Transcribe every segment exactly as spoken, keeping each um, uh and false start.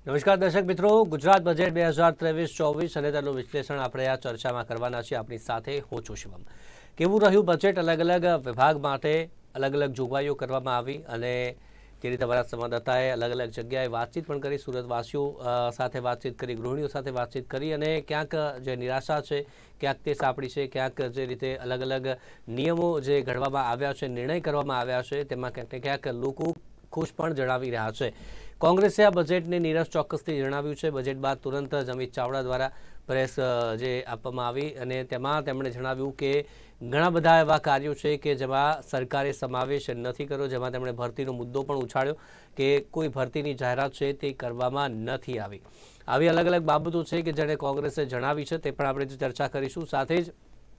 નમસ્કાર દર્શક મિત્રો, ગુજરાત બજેટ બે હજાર ત્રેવીસ ચોવીસ અને તેનું વિશ્લેષણ આપણે આ ચર્ચામાં કરવાના છીએ. આપણી સાથે હું છું શિવમ. કેવું રહ્યું બજેટ? અલગ અલગ વિભાગ માટે અલગ અલગ જોગવાઈઓ કરવામાં આવી અને જે રીતે અમારા સંવાદદાતાએ અલગ અલગ જગ્યાએ વાતચીત પણ કરી, સુરતવાસીઓ સાથે વાતચીત કરી, ગૃહિણીઓ સાથે વાતચીત કરી અને ક્યાંક જે નિરાશા છે, ક્યાંક તે સાંપડી છે, ક્યાંક જે રીતે અલગ અલગ નિયમો જે ઘડવામાં આવ્યા છે, નિર્ણય કરવામાં આવ્યા છે, તેમાં ક્યાંક ને ક્યાંક લોકો ખુશ પણ જણાવી રહ્યા છે. કોંગ્રેસે આ બજેટની નિરાશ ચોક્કસથી જણાવ્યું છે. બજેટ બાદ તુરંત અમિત ચાવડા દ્વારા પ્રેસ જે આપવામાં આવી અને તેમાં તેમણે જણાવ્યું કે ઘણા બધા એવા કાર્યો છે કે જેમાં સરકારે સમાવેશ નથી કર્યો, જેમાં તેમણે ભરતીનો મુદ્દો પણ ઉછાળ્યો કે કોઈ ભરતીની જાહેરાત છે તે કરવામાં નથી આવી. આવી અલગ અલગ બાબતો છે કે જેને કોંગ્રેસે જણાવી છે, તે પણ આપણે ચર્ચા કરીશું. સાથે જ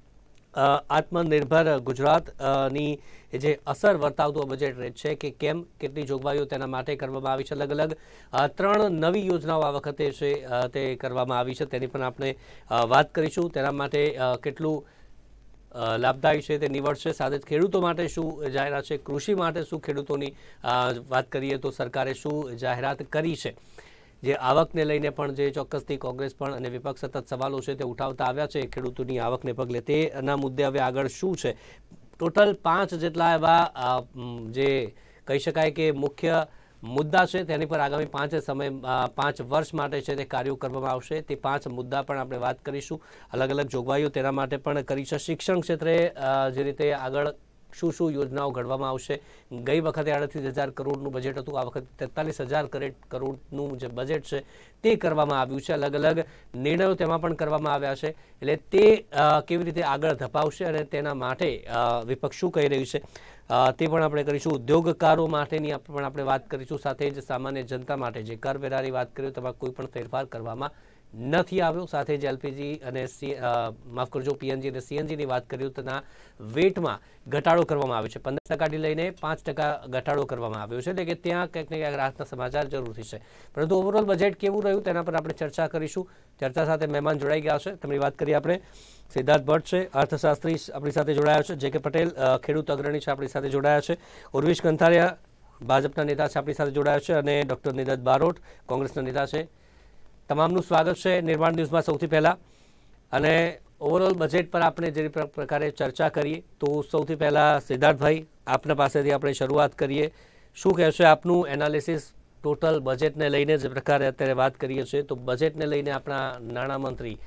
આત્મનિર્ભર ગુજરાતની જે અસર વર્તાવતું બજેટ છે કે કેમ, કેટલી જોગવાઈઓ તેના માટે કરવામાં આવી છે. અલગ અલગ ત્રણ નવી યોજનાઓ આ વખતે છે તે કરવામાં આવી છે, તેની પણ આપણે વાત કરીશું. તેના માટે કેટલું લાભદાયી છે તે નીવડશે. સાથે જ ખેડૂતો માટે શું જાહેરાત છે, કૃષિ માટે શું, ખેડૂતોની વાત કરીએ તો સરકારે શું જાહેરાત કરી છે. જે આવકને લઈને પણ જે ચોક્કસથી કોંગ્રેસ પણ અને વિપક્ષ સતત સવાલો છે તે ઉઠાવતા આવ્યા છે ખેડૂતોની આવકને પગલે, તેના મુદ્દે હવે આગળ શું છે. ટોટલ પાંચ જેટલા એવા જે કહી શકાય કે મુખ્ય મુદ્દા છે તેની પર આગામી પાંચ સમય પાંચ વર્ષ માટે છે તે કાર્યો કરવામાં આવશે. તે પાંચ મુદ્દા પણ આપણે વાત કરીશું. અલગ અલગ જોગવાઈઓ તેના માટે પણ કરી છે. શિક્ષણ ક્ષેત્રે જે રીતે આગળ શું શું યોજનાઓ ઘડવામાં આવશે. ગઈ વખતે આડત્રીસ હજાર કરોડનું બજેટ હતું, આ વખતે તેતાલીસ હજાર કરોડનું જે બજેટ છે તે કરવામાં આવ્યું છે. અલગ અલગ નિર્ણયો તેમાં પણ કરવામાં આવ્યા છે. એટલે તે કેવી રીતે આગળ ધપાવશે અને તેના માટે વિપક્ષ શું કહી રહ્યું છે તે પણ આપણે કરીશું. ઉદ્યોગકારો માટેની પણ આપણે વાત કરીશું. સાથે જ સામાન્ય જનતા માટે જે કરવેરાની વાત કરીએ તેમાં કોઈ પણ ફેરફાર કરવામાં નથી આવ્યો. સાથે જ એલપીજી અને માફ કરજો પીએનજી અને સીએનજીની વાત કરીએ તો તેના વેટમાં ઘટાડો કરવામાં આવ્યો છે. પંદર ટકાથી લઈને પાંચ ટકા ઘટાડો કરવામાં આવ્યો છે. એટલે કે ત્યાં ક્યાંક ને ક્યાંક રાહતના સમાચાર જરૂરથી છે. પરંતુ ઓવરઓલ બજેટ કેવું રહ્યું તેના પર આપણે ચર્ચા કરીશું. ચર્ચા સાથે મહેમાન જોડાઈ ગયા છે. તેમની વાત કરીએ આપણે. સિદ્ધાર્થ ભટ્ટ છે, અર્થશાસ્ત્રી આપણી સાથે જોડાયા છે. જે કે પટેલ ખેડૂત અગ્રણી છે, આપણી સાથે જોડાયા છે. ઉર્વિશ કંથારિયા ભાજપના નેતા છે, આપણી સાથે જોડાયા છે. અને ડૉક્ટર નિરજ બારોટ કોંગ્રેસના નેતા છે. તમામનું સ્વાગત છે નિર્માણ ન્યૂઝમાં. સૌથી પહેલાં અને ઓવરઓલ બજેટ પર આપણે જે પ્રકારે ચર્ચા કરીએ તો સૌથી પહેલાં સિદ્ધાર્થભાઈ આપના પાસેથી આપણે શરૂઆત કરીએ. શું કહેશે આપનું એનાલિસિસ ટોટલ બજેટને લઈને? જે પ્રકારે અત્યારે વાત કરીએ છીએ તો બજેટને લઈને આપણા નાણામંત્રી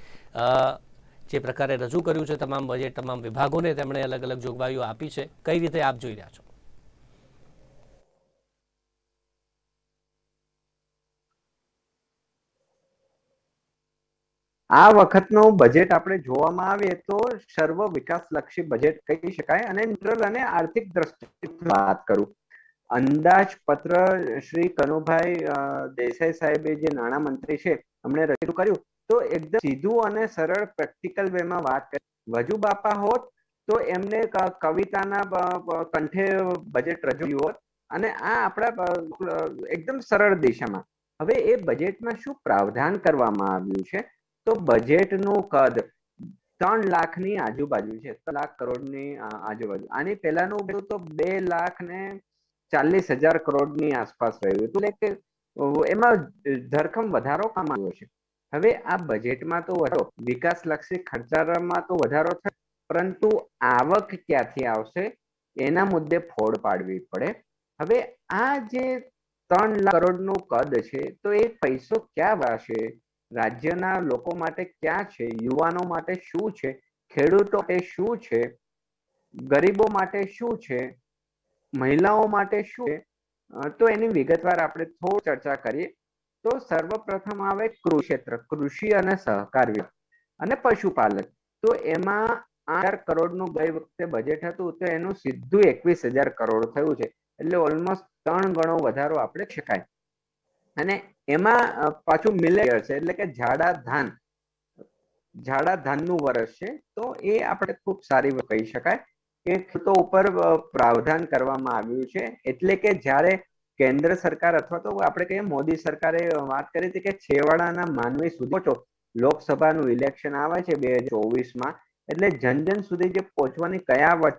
જે પ્રકારે રજૂ કર્યું છે તમામ બજેટ, તમામ વિભાગોને તેમણે અલગ અલગ જોગવાઈઓ આપી છે, કઈ રીતે આપ જોઈ રહ્યા છો? આ વખતનું બજેટ આપણે જોવામાં આવે તો સર્વ વિકાસલક્ષી બજેટ કહી શકાય. અને ન્યુટ્રલ અને આર્થિક દ્રષ્ટિથી વાત કરું, અંદાજપત્ર શ્રી કનુભાઈ દેસાઈ સાહેબે જે નાણામંત્રી છે એમણે રજૂ કર્યું તો એકદમ સીધું અને સરળ પ્રેક્ટિકલ વેમાં વાત કરી. વજુ બાપા હોત તો એમને કવિતાના કંઠે બજેટ રજૂ હોત અને આ આપણા એકદમ સરળ દિશામાં. હવે એ બજેટમાં શું પ્રાવધાન કરવામાં આવ્યું છે તો બજેટનું કદ ત્રણ લાખની આજુબાજુ છે, ત્રણ લાખ કરોડની આજુબાજુ. આની પહેલાનું તો બે લાખ ને ચાલીસ હજાર કરોડની આસપાસ રહ્યું હતું. એટલે કે એમાં ધરખમ વધારો આવ્યો છે. હવે આ બજેટમાં તો વધારો, વિકાસલક્ષી ખર્ચામાં તો વધારો થયો, પરંતુ આવક ક્યાંથી આવશે એના મુદ્દે ફોડ પાડવી પડે. હવે આ જે ત્રણ લાખ કરોડનું કદ છે તો એ પૈસો ક્યાં વાશે? રાજ્યના લોકો માટે ક્યાં છે? યુવાનો માટે શું છે? ખેડૂતો માટે શું છે? ગરીબો માટે શું છે? મહિલાઓ માટે શું છે? તો એની વિગતવાર આપણે થોડી ચર્ચા કરીએ તો સર્વપ્રથમ આવે કૃષિ ક્ષેત્ર, કૃષિ અને સહકાર વિભાગ અને પશુપાલક. તો એમાં આઠ કરોડનું ગઈ વખતે બજેટ હતું તો એનું સીધું એકવીસ હજાર કરોડ થયું છે. એટલે ઓલમોસ્ટ ત્રણ ગણો વધારો આપણે શકાય. અને એમાં પાછું મિલેટ છે, એટલે કે જાડા ધાન, જાડા ધાનનું વર્ષ છે. તો એ આપણે ખૂબ સારી કહી શકાય કે ખેડૂતો ઉપર પ્રાવધાન કરવામાં આવ્યું છે. એટલે કે જ્યારે કેન્દ્ર સરકાર અથવા તો આપણે કહીએ મોદી સરકારે વાત કરી હતી કે છેવાડાના માનવી સુધી પહોંચો. લોકસભાનું ઇલેક્શન આવે છે બે હજાર ચોવીસમાં, એટલે જન જન સુધી જે પહોંચવાની કયા વચ્ચે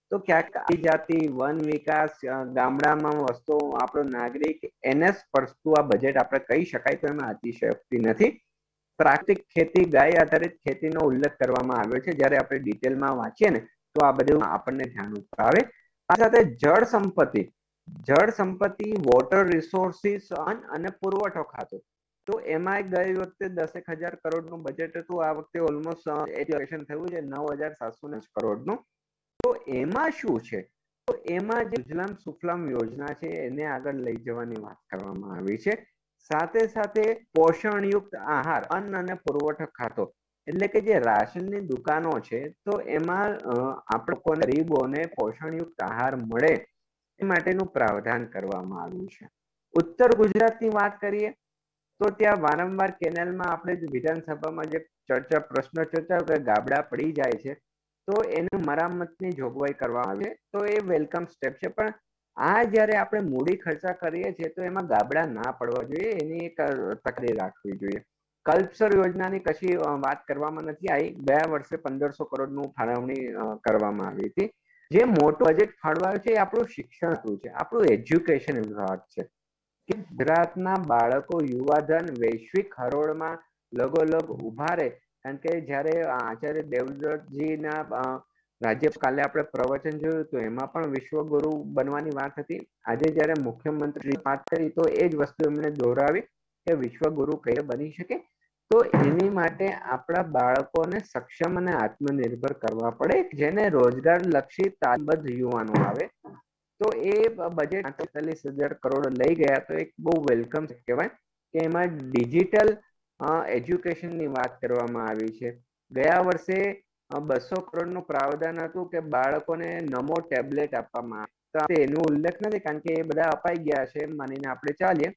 તો ક્યાંક આદિજાતિ વન વિકાસ ગામડામાં વસ્તુ આપણો નાગરિક એને સ્પર્શતું આ બજેટ આપણે કહી શકાય, તો એમાં અતિશયોક્તિ નથી. પ્રાકૃતિક ખેતી ગાય આધારિત ખેતીનો ઉલ્લેખ કરવામાં આવ્યો છે. જ્યારે આપણે ડિટેલમાં વાંચીએ ને તો આ બધું આપણને ધ્યાન ઉપર આવે. આ સાથે જળ સંપત્તિ જળ સંપત્તિ વોટર રિસોર્સિસ અને પુરવઠો ખાતું, તો એમાં ગઈ વખતે દસેક હજાર કરોડનું બજેટ હતું. આ વખતે ઓલમોસ્ટ એજ્યુકેશન થયું છે નવ હજાર સાતસો ને કરોડનું. તો એમાં શું છે? તો એમાં જે સુજલામ સુફલામ યોજના છે એને આગળ લઈ જવાની વાત કરવામાં આવી છે. સાથે સાથે પોષણયુક્ત આહાર અન્ન અને પુરવઠો ખાતો, એટલે કે જે રાશનની દુકાનો છે તો એમાં આપણે ગરીબોને પોષણયુક્ત આહાર મળે એ માટેનું પ્રાવધાન કરવામાં આવ્યું છે. ઉત્તર ગુજરાતની વાત કરીએ તો ત્યાં વારંવાર કેનાલમાં આપણે વિધાનસભામાં જે ચર્ચા પ્રશ્ન ચર્ચા કે ગાબડા પડી જાય છે, તો એની મરામતની જોગવાઈ કરવામાં આવે તો એ વેલકમ સ્ટેપ છે. પણ આ જયારે આપણે મૂડી ખર્ચા કરીએ છીએ તો એમાં ગાબડા ના પડવા જોઈએ, એની એક તકલીફ રાખવી જોઈએ. કલ્પસર યોજનાની કશી વાત કરવામાં નથી આવી. ગયા વર્ષે પંદરસો કરોડનું ફાળવણી કરવામાં આવી હતી. જે મોટું બજેટ ફાળવાયું છે એ આપણું શિક્ષણ શું છે, આપણું એજ્યુકેશન વિભાગ છે. કે ગુજરાતના બાળકો યુવાધન વૈશ્વિક હરોળમાં લગોલગ ઉભા રહે. કારણ કે જયારે આચાર્ય દેવવ્રતજીના રાજ્ય કાલે આપણે પ્રવચન જોયું તો એમાં પણ વિશ્વગુરુ બનવાની વાત હતી. આજે જયારે મુખ્યમંત્રી વાત કરી તો એ જ વસ્તુ એમણે દોહરાવી કે વિશ્વગુરુ કઈ બની શકે. તો એની માટે આપણા બાળકોને સક્ષમ અને આત્મનિર્ભર કરવા પડે, જેને રોજગાર લક્ષી તાલબદ્ધ યુવાનો આવે. તો એ બજેટ તેતાલીસ હજાર કરોડ લઈ ગયા તો એક બહુ વેલકમ કહેવાય કે એમાં ડિજિટલ એજ્યુકેશનની વાત કરવામાં આવી છે. ગયા વર્ષે બસો કરોડનું પ્રાવધાન હતું કે બાળકોને નમો ટેબ્લેટ આપવામાં આવે, એનો ઉલ્લેખ નથી કારણ કે એ બધા અપાઈ ગયા છે માનીને આપણે ચાલીએ.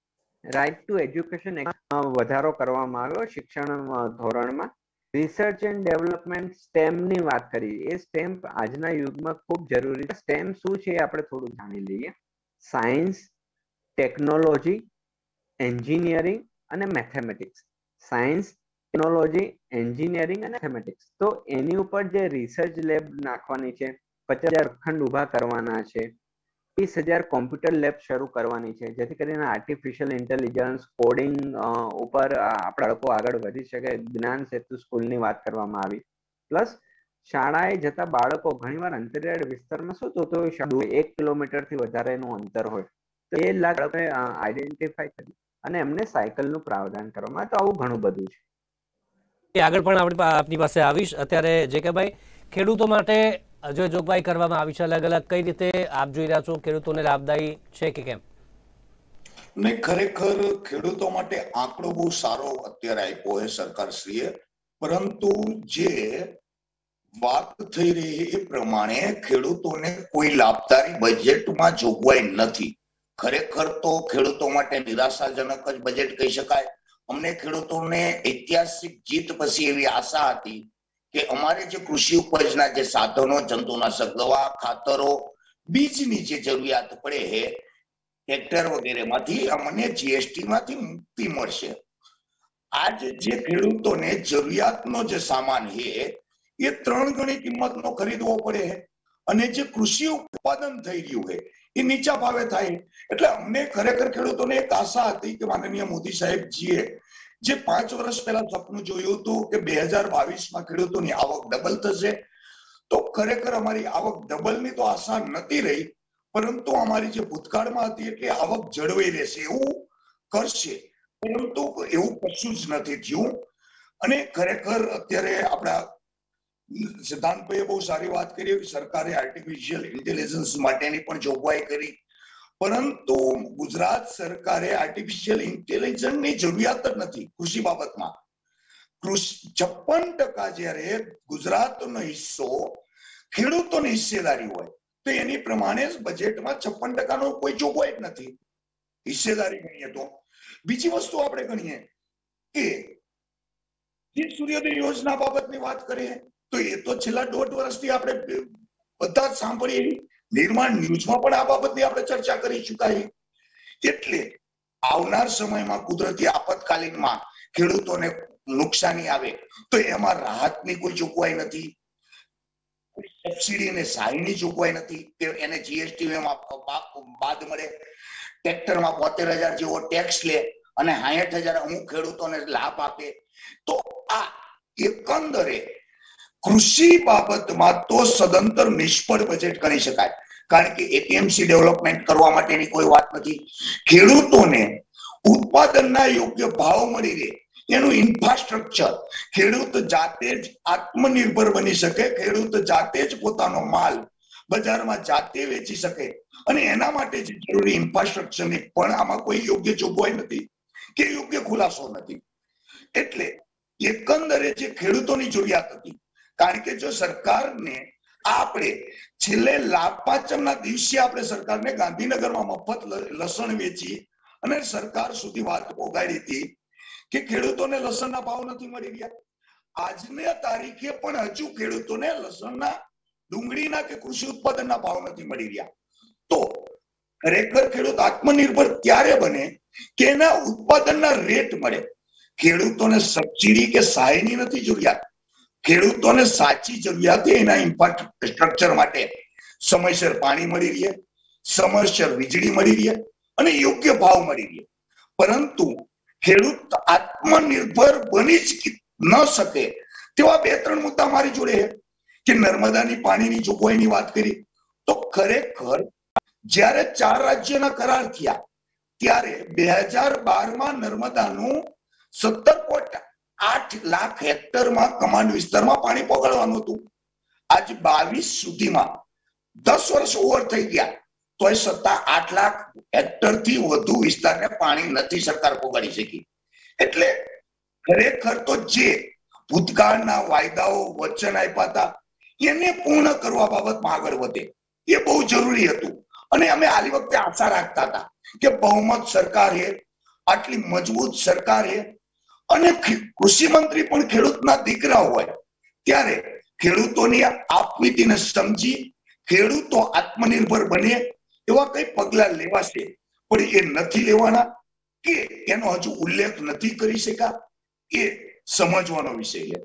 રાઇટ ટુ એજ્યુકેશન વધારો કરવામાં આવ્યો શિક્ષણ ધોરણમાં. રિસર્ચ એન્ડ ડેવલપમેન્ટ સ્ટેમની વાત કરી. એ સ્ટેમ આજના યુગમાં ખૂબ જરૂરી છે. સ્ટેમ શું છે આપણે થોડું જાણી લઈએ. સાયન્સ, ટેકનોલોજી, એન્જિનિયરિંગ અને મેથેમેટિક્સ. સાયન્સ, ટેકનોલોજી, એન્જિનિયરિંગ અને મેથેમેટિક્સ. તો એની ઉપર જે રિસર્ચ લેબ નાખવાની છે, પચાસ હજાર ખંડ ઉભા કરવાના છે, ત્રીસ હજાર કોમ્પ્યુટર લેબ શરૂ કરવાની છે, જેથી કરીને આર્ટિફિશિયલ ઇન્ટેલિજન્સ કોડિંગ ઉપર આપણા લોકો આગળ વધી શકે. જ્ઞાન સેતુ સ્કૂલની વાત કરવામાં આવી. પ્લસ શાળાએ જતા બાળકો ઘણીવાર અંતરિયાળ વિસ્તારમાં શું તો એક કિલોમીટર થી વધારેનું અંતર હોય તો એ બાળકોને આઈડેન્ટિફાઈ કરી અને એમને સાયકલનું પ્રાવધાન કરવામાં. તો આવું ઘણું બધું છે. આગળ પણ આપણી આપની પાસે આવીશ. અત્યારે જે કે ભાઈ ખેડૂતો માટે જો જોગવાઈ કરવામાં આવી છે અલગ અલગ, કઈ રીતે આપ જોઈ રહ્યા છો? ખેડૂતોને લાભદાયી છે કે કેમ? ને ખરેખર ખેડૂતો માટે આંકડો બહુ સારો અત્યારે આપ્યો છે સરકારશ્રીએ, પરંતુ જે વાત થઈ રહી એ પ્રમાણે ખેડૂતોને કોઈ લાભદાયી બજેટમાં જોગવાઈ નથી. ખરેખર તો ખેડૂતો માટે નિરાશાજનક જ બજેટ કહી શકાય. અમને ખેડૂતોને ઐતિહાસિક જીત પછી એવી આશા હતી કે અમારે જે કૃષિ ઉપજના જે સાધનો, જંતુનાશક દવા, ખાતરો, બીજની જે જરૂરિયાત પડે છે ટ્રેક્ટર વગેરે માંથી અમને જીએસટી માંથી મુક્તિ મળશે. આજ જે ખેડૂતોને જરૂરિયાતનો જે સામાન છે એ ત્રણ ગણી કિંમતનો ખરીદવો પડે છે અને જે કૃષિ ઉત્પાદન થઈ રહ્યું છે એ નીચા ભાવે થાય. એટલે અમને ખરેખર ખેડૂતોને એક આશા હતી કે માનનીય મોદી સાહેબજીએ જે પાંચ વર્ષ પહેલા સપનું જોયું હતું કે બે હજાર બાવીસ માં ખેડૂતોની આવક ડબલ થશે, તો ખરેખર અમારી આવક ડબલની તો આશા નથી રહી, પરંતુ અમારી જે ભૂતકાળમાં હતી એટલે આવક જળવાઈ રહેશે એવું કરશે, પરંતુ એવું કશું જ નથી થયું. અને ખરેખર અત્યારે આપણા સિદ્ધાંતભાઈએ બહુ સારી વાત કરી કે સરકારે આર્ટિફિશિયલ ઇન્ટેલિજન્સ માટેની પણ જોગવાઈ કરી, પરંતુ ગુજરાત સરકારે આર્ટિફિશિયલ ઇન્ટેલિજન્સની જરૂરિયાત જ નથી કૃષિ બાબતમાં. કૃષિ છપ્પન ટકા જયારે ગુજરાતનો હિસ્સો ખેડૂતોની હિસ્સેદારી હોય તો એની પ્રમાણે બજેટમાં છપ્પન ટકાનો કોઈ જોગવાઈ જ નથી હિસ્સેદારી ગણીએ તો. બીજી વસ્તુ આપણે ગણીએ કે જે સૂર્યોદય યોજના બાબતની વાત કરીએ તો એ તો છેલ્લા દોઢ વર્ષથી આપણે બધા જ સાંભળીએ. નિર્માણ ન્યૂઝમાં પણ આ બાબતની આપણે ચર્ચા કરી ચુકાઈ. એટલે આવનાર સમયમાં કુદરતી આપતકાલીનમાં ખેડૂતોને નુકસાની આવે તો એમાં રાહતની કોઈ જોગવાઈ નથી. સબસિડી અને સહાયની જોગવાઈ નથી કે એને જીએસટી બાદ મળે, ટ્રેક્ટરમાં બોતેર હજાર જેવો ટેક્સ લે અને સાઠ હજાર અમુક ખેડૂતોને લાભ આપે. તો આ એકંદરે કૃષિ બાબતમાં તો સદંતર નિષ્ફળ બજેટ ગણી શકાય, કારણ કે એપીએમસી ડેવલપમેન્ટ કરવા માટેની કોઈ વાત નથી. ખેડૂતોને ઉત્પાદનના યોગ્ય ભાવ મળી રહે એનું ઇન્ફ્રાસ્ટ્રક્ચર, ખેડૂત જાતે જ આત્મનિર્ભર બની શકે, ખેડૂત જાતે જ પોતાનો માલ બજારમાં જાતે વેચી શકે અને એના માટે જે જરૂરી ઇન્ફ્રાસ્ટ્રક્ચરની પણ આમાં કોઈ યોગ્ય જોગવાઈ નથી કે યોગ્ય ખુલાસો નથી. એટલે એકંદરે જે ખેડૂતોની જરૂરિયાત હતી, કારણ કે જો સરકારને આપણે છેલ્લે લાભ પાંચમના દિવસે આપણે સરકારને ગાંધીનગરમાં મફત લસણ વેચી અને સરકાર સુધી વાત પહોંચાડી હતી કે ખેડૂતોને લસણના ભાવ નથી મળી રહ્યા. આજની તારીખે પણ હજુ ખેડૂતોને લસણના, ડુંગળીના કે કૃષિ ઉત્પાદનના ભાવ નથી મળી રહ્યા. તો ખરેખર ખેડૂત આત્મનિર્ભર ત્યારે બને કે એના ઉત્પાદનના રેટ મળે. ખેડૂતોને સબસિડી કે સહાયની નથી જરૂરિયાત, ખેડૂતોને સાચી જરૂરિયાત એના ઇન્ફ્રાસ્ટ્રક્ચર માટે સમયસર પાણી મળી રહે, સમયસર વીજળી મળી રહે અને યોગ્ય ભાવ મળી રહે. પરંતુ ખેડૂત આત્મનિર્ભર બની જ ન શકે તેવા બે ત્રણ મુદ્દા મારી જોડે છે કે નર્મદાની પાણીની જોગવાઈની વાત કરી તો ખરેખર જ્યારે ચાર રાજ્યના કરાર થયા ત્યારે બે હજાર બાર માં નર્મદાનું સત્તર પોઈન્ટ આઠ લાખ હેક્ટરમાં કમાન્ડ વિસ્તારમાં પાણી પહોંચાડવાનું હતું. આજ બાવીસ સુધીમાં દસ વર્ષ ઓવર થઈ ગયા તોય સત્તા આઠ લાખ હેક્ટર થી વધુ વિસ્તારને પાણી નથી સરકાર પહોંચાડી શકી. એટલે ખરેખર તો જે ભૂતકાળના વાયદાઓ વચન આપ્યા હતા એને પૂર્ણ કરવા બાબતમાં આગળ વધે એ બહુ જરૂરી હતું. અને અમે આ વખતે આશા રાખતા હતા કે બહુમત સરકાર છે, આટલી મજબૂત સરકાર છે અને કૃષિ મંત્રી પણ ખેડૂતના દીકરા હોય ત્યારે ખેડૂતોની આપવીતીને સમજી ખેડૂતો આત્મનિર્ભર બને એવા કઈ પગલા લેવાશે, પણ એ નથી લેવાના કે એનો હજુ ઉલ્લેખ નથી કરી શકા એ સમજવાનો વિષય છે.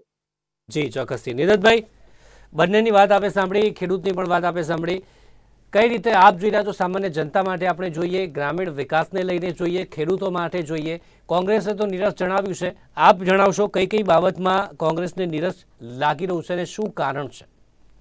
જી ચોક્કસથી. નીરજભાઈ, બંનેની વાત આપે સાંભળી, ખેડૂતની પણ વાત આપે સાંભળી. કઈ રીતે આપ જોઈ રહ્યા છો સામાન્ય જનતા માટે આપણે જોઈએ, ગ્રામીણ વિકાસને લઈને જોઈએ, ખેડૂતો માટે જોઈએ? કોંગ્રેસે તો નિરસ જણાવ્યું છે, આપ જણાવશો કઈ કઈ બાબતમાં કોંગ્રેસને નિરસ લાગી રહ્યું છે અને શું કારણ છે?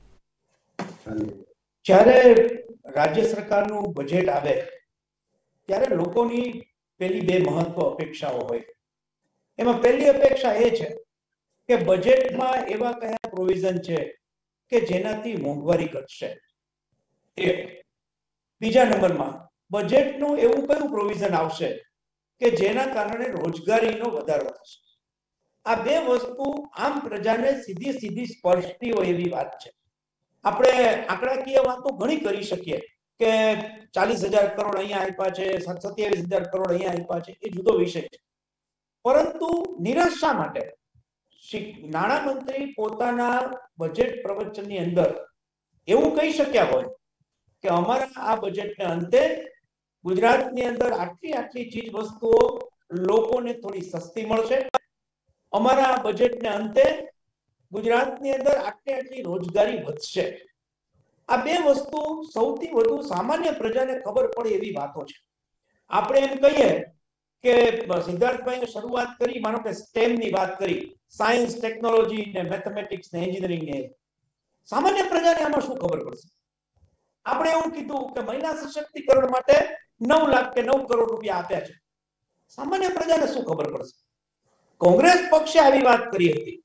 જ્યારે રાજ્ય સરકારનું બજેટ આવે ત્યારે લોકોની પેલી બે મહત્વ અપેક્ષાઓ હોય. એમાં પહેલી અપેક્ષા એ છે કે બજેટમાં એવા કયા પ્રોવિઝન છે કે જેનાથી મોંઘવારી ઘટશે. એક. બીજા નંબરમાં બજેટનું એવું કયું પ્રોવિઝન આવશે કે જેના કારણે રોજગારીનો વધારો થશે. આ બે વસ્તુ આમ પ્રજાને સીધી સીધી સ્પર્શતી હોય એવી વાત છે. આપણે આંકડાકીય વાતો ઘણી કરી શકીએ કે ચાલીસ હજાર કરોડ અહીંયા આપ્યા છે, સત્યાવીસ હજાર કરોડ અહીંયા આપ્યા છે, એ જુદો વિષય છે. પરંતુ નિરાશ શા માટે? નાણામંત્રી પોતાના બજેટ પ્રવચનની અંદર એવું કહી શક્યા હોય કે અમારા આ બજેટને અંતે ગુજરાતની અંદર આટલી આટલી ચીજ વસ્તુઓ લોકોને થોડી સસ્તી મળશે, અમારા આ બજેટને અંતે ગુજરાતની અંદર આટલી આટલી રોજગારી વધશે. આ બે વસ્તુ સૌથી વધુ સામાન્ય પ્રજાને ખબર પડે એવી વાતો છે. આપણે એમ કહીએ કે સિદ્ધાર્થભાઈએ શરૂઆત કરી, માનો કે સ્ટેમ ની વાત કરી, સાયન્સ, ટેકનોલોજી ને મેથેમેટિક્સ ને એન્જિનિયરિંગ ને, સામાન્ય પ્રજાને આમાં શું ખબર પડશે? આપણે એવું કીધું કે મહિલા સશક્તિકરણ માટે નવ લાખ કે નવ કરોડ રૂપિયા આપ્યા છે. સામાન્ય પ્રજાને શું ખબર પડશે? કોંગ્રેસ પક્ષે આવી વાત કરી હતી.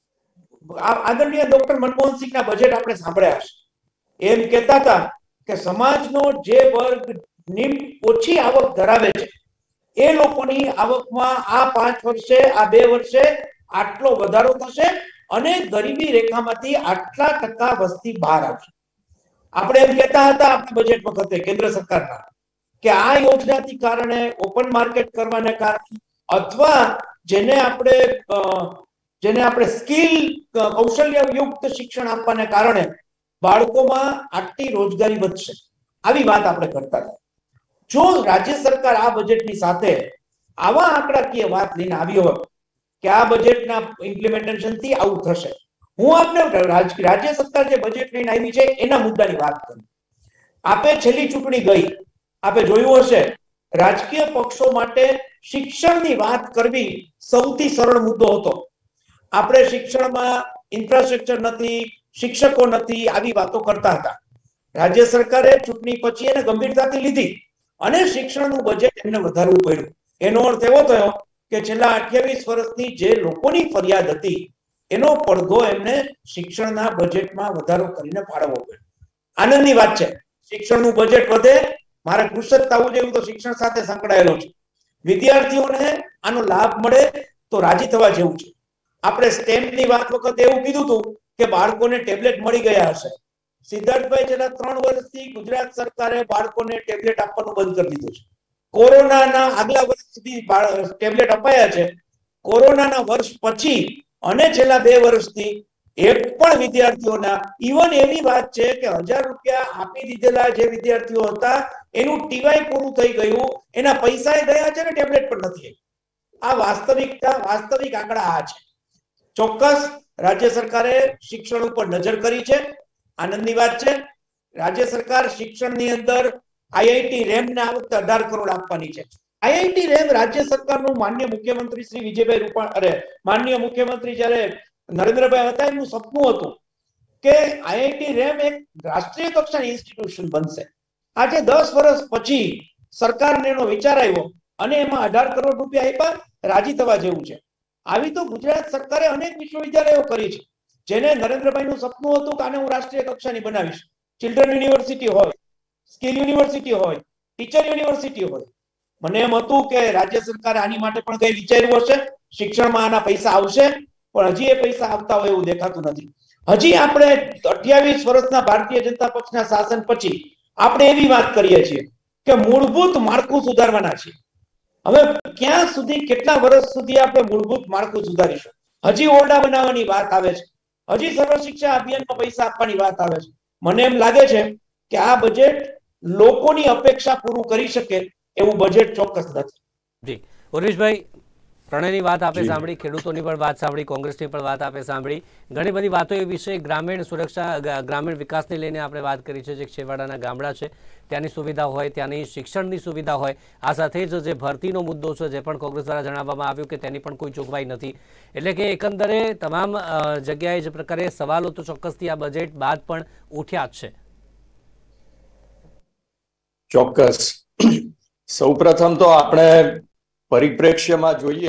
આદરણીય ડોક્ટર મનમોહનસિંહના બજેટ આપણે સાંભળ્યા હશે. એમ કહેતા હતા કે સમાજનો જે વર્ગ ઓછી આવક ધરાવે છે એ લોકોની આવકમાં આ પાંચ વર્ષે, આ બે વર્ષે આટલો વધારો થશે અને ગરીબી રેખામાંથી આટલા ટકા વસ્તી બહાર આવશે. આપણે એમ કહેતા હતા આપણા બજેટ વખતે કેન્દ્ર સરકારના કે આ યોજનાથી કારણે ઓપન માર્કેટ કરવાને કારણે અથવા જેને આપણે જેને આપણે સ્કિલ કૌશલ્ય યુક્ત શિક્ષણ આપવાને કારણે બાળકોમાં આટલી રોજગારી વધશે, આવી વાત આપણે કરતા હતા. જો રાજ્ય સરકાર આ બજેટની સાથે આવા આંકડાકીય વાત લઈને આવી હોત કે આ બજેટના ઇમ્પ્લિમેન્ટેશનથી આવું થશે, હું આપને રાજ્ય સરકાર જે બજેટ લઈને આવી છે એના મુદ્દાની વાત કરું. આપે છેલ્લી ચૂંટણી ગઈ, આપે જોયું હશે રાજકીય પક્ષો માટે શિક્ષણની વાત કરવી સૌથી સરળ મુદ્દો હતો. આપણે શિક્ષણમાં ઇન્ફ્રાસ્ટ્રક્ચર નથી, શિક્ષકો નથી, આવી વાતો કરતા હતા. રાજ્ય સરકારે ચૂંટણી પછી એને ગંભીરતાથી લીધી અને શિક્ષણનું બજેટ એમને વધારવું પડ્યું. એનો અર્થ એવો થયો કે છેલ્લા અઠ્યાવીસ વર્ષની જે લોકોની ફરિયાદ હતી એનો પડઘો એમને શિક્ષણના બજેટમાં વધારો કરીને ફાળવવો પડ્યો. આનંદની વાત છે, શિક્ષણનું બજેટ વધે, મારે કૃષક થવું જેવું તો શિક્ષણ સાથે સંકળાયેલો છે. વિદ્યાર્થીઓને આનો લાભ મળે તો રાજી થવા જેવું છે. આપણે સ્ટેમ્પની વાત વખતે એવું કીધું હતું કે બાળકોને ટેબ્લેટ મળી ગયા હશે. સિદ્ધાર્થભાઈ, છેલ્લા ત્રણ વર્ષથી ગુજરાત સરકારે બાળકોને ટેબ્લેટ આપવાનું બંધ કરી દીધું છે. કોરોનાના આગલા વર્ષ સુધી ટેબ્લેટ અપાયા છે. કોરોનાના વર્ષ પછી અને છેલ્લા બે વર્ષથી એક પણ વિદ્યાર્થીઓના, ઇવન એવી વાત છે કે હજાર રૂપિયા આપી દીધેલા જે વિદ્યાર્થીઓ હતા એનું ટીવાય પૂરું થઈ ગયું, એના પૈસા ગયા છે ને ટેબ્લેટ પણ નથી. આ વાસ્તવિકતા, વાસ્તવિક આંકડા આ છે. ચોક્કસ રાજ્ય સરકારે શિક્ષણ ઉપર નજર કરી છે, આનંદની વાત છે. રાજ્ય સરકાર શિક્ષણની અંદર આઈઆઈટી રેમ ને આ વખતે અઢાર કરોડ આપવાની છે. આઈઆઈટી રેમ રાજ્ય સરકારનું માનનીય મુખ્યમંત્રી શ્રી વિજયભાઈ રૂપાણી, અરે માનનીય મુખ્યમંત્રી જ્યારે નરેન્દ્રભાઈ હતા એમનું સપનું હતું કે આઈઆઈટી રેમ એક રાષ્ટ્રીય કક્ષાની ઇન્સ્ટિટ્યુશન બનશે. આજે દસ વર્ષ પછી સરકારને એનો વિચાર આવ્યો અને એમાં અઢાર કરોડ રૂપિયા આપ્યા, રાજી થવા જેવું છે. આવી તો ગુજરાત સરકારે અનેક વિશ્વવિદ્યાલયો કરી છે જેને નરેન્દ્રભાઈનું સપનું હતું કે આને હું રાષ્ટ્રીય કક્ષાની બનાવીશ. ચિલ્ડ્રન યુનિવર્સિટી હોય, સ્કિલ યુનિવર્સિટી હોય, ટીચર યુનિવર્સિટી હોય. મને એમ હતું કે રાજ્ય સરકારે આની માટે પણ કઈ વિચાર્યું હશે, શિક્ષણમાં આના પૈસા આવશે, પણ હજી એ પૈસા આવતા હોય એવું દેખાતું નથી. હજી આપણે અઠ્યાવીસ વર્ષના ભારતીય જનતા પક્ષના શાસન પછી આપણે એવી વાત કરીએ છીએ કે મૂળભૂત માળખું સુધારવાના છે. હવે ક્યાં સુધી, કેટલા વર્ષ સુધી આપણે મૂળભૂત માળખું સુધારીશું? હજી ઓરડા બનાવવાની વાત આવે છે, હજી સર્વ શિક્ષા અભિયાનમાં પૈસા આપવાની વાત આવે છે. મને એમ લાગે છે કે આ બજેટ લોકોની અપેક્ષા પૂરું કરી શકે એવું બજેટ ચોક્કસ નથી. જી ઉર્વિશભાઈ, ત્રણેયની વાત આપે સાંભળી, ખેડૂતોની પણ વાત સાંભળી, કોંગ્રેસની પણ વાત આપે સાંભળી. ઘણી બધી વાતો એ વિશે ગ્રામીણ સુરક્ષા, ગ્રામીણ વિકાસને લઈને આપણે વાત કરી છે. જે છેવાડાના ગામડા છે ત્યાંની સુવિધા હોય, ત્યાંની શિક્ષણની સુવિધા હોય, આ સાથે જ જે ભરતીનો મુદ્દો છે જે પણ કોંગ્રેસ દ્વારા જણાવવામાં આવ્યું કે તેની પણ કોઈ જોગવાઈ નથી. એટલે કે એકંદરે તમામ જગ્યાએ જે પ્રકારે સવાલો તો ચોક્કસથી આ બજેટ બાદ પણ ઉઠ્યા જ છે. ચોક્કસ. સૌપ્રથમ તો આપણે પરિપ્રેક્ષ્યમાં જોઈએ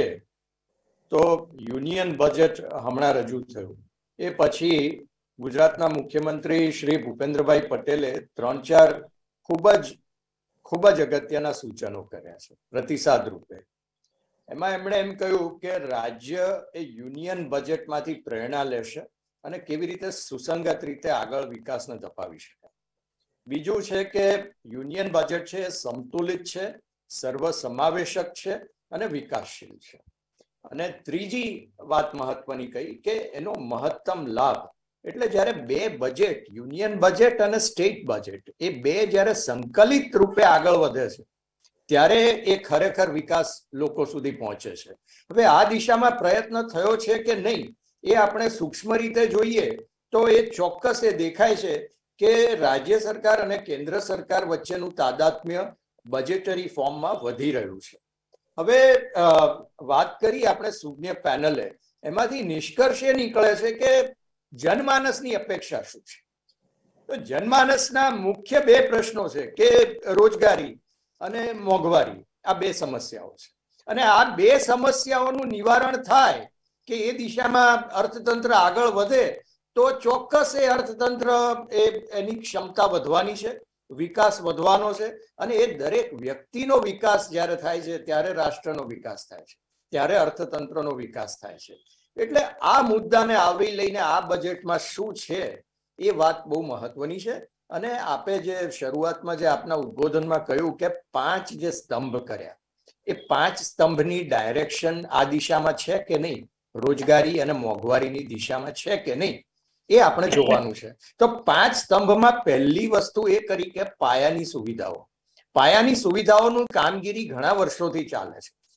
તો યુનિયન બજેટ હમણાં રજૂ થયું એ પછી ગુજરાતના મુખ્યમંત્રી શ્રી ભૂપેન્દ્રભાઈ પટેલે ત્રણ ચાર ખૂબ જ ખૂબ જ અગત્યના સૂચનો કર્યા છે પ્રતિસાદ રૂપે. એમાં એમણે એમ કહ્યું કે રાજ્ય એ યુનિયન બજેટમાંથી પ્રેરણા લેશે અને કેવી રીતે સુસંગત રીતે આગળ વિકાસને ધપાવી શકાય. બીજું છે કે યુનિયન બજેટ છે એ સંતુલિત છે, સર્વસમાવેશક છે અને વિકાસશીલ છે. અને ત્રીજી વાત મહત્વની કહી કે એનો મહત્તમ લાભ, એટલે જ્યારે બે બજેટ, યુનિયન બજેટ અને સ્ટેટ બજેટ, એ બે જ્યારે સંકલિત રૂપે આગળ વધે છે ત્યારે એ ખરેખર વિકાસ લોકો સુધી પહોંચે છે. હવે આ દિશામાં પ્રયત્ન થયો છે કે નહીં એ આપણે સૂક્ષ્મ રીતે જોઈએ તો એ ચોક્કસ એ દેખાય છે કે રાજ્ય સરકાર અને કેન્દ્ર સરકાર વચ્ચેનું તાદાત્મ્ય બજેટરી ફોર્મમાં વધી રહ્યું છે. હવે વાત કરી આપણે શૂન્ય પેનલે, એમાંથી નિષ્કર્ષ એ નીકળે છે કે જનમાનસની અપેક્ષા શું છે. તો જનમાનસના મુખ્ય બે પ્રશ્નો છે કે રોજગારી અને મોંઘવારી, આ બે સમસ્યાઓ છે. અને આ બે સમસ્યાઓનું નિવારણ થાય કે એ દિશામાં અર્થતંત્ર આગળ વધે તો ચોક્કસ એ અર્થતંત્ર એ એની ક્ષમતા વધવાની છે, વિકાસ વધવાનો છે. અને એ દરેક વ્યક્તિનો વિકાસ જ્યારે થાય છે ત્યારે રાષ્ટ્રનો વિકાસ થાય છે, ત્યારે અર્થતંત્રનો વિકાસ થાય છે. એટલે આ મુદ્દાને આવરી લઈને આ બજેટમાં શું છે એ વાત બહુ મહત્વની છે. અને આપે જે શરૂઆતમાં જે આપના ઉદ્બોધનમાં કહ્યું કે પાંચ જે સ્તંભ કર્યા, એ પાંચ સ્તંભની ડાયરેક્શન આ દિશામાં છે કે નહીં, રોજગારી અને મોંઘવારીની દિશામાં છે કે નહીં, એ આપણે જોવાનું છે. તો પાંચ સ્તંભમાં પહેલી વસ્તુ એ કરી કે પાયાની સુવિધાઓ. પાયાની સુવિધાઓનું કામગીરી ઘણા વર્ષોથી ચાલે છે.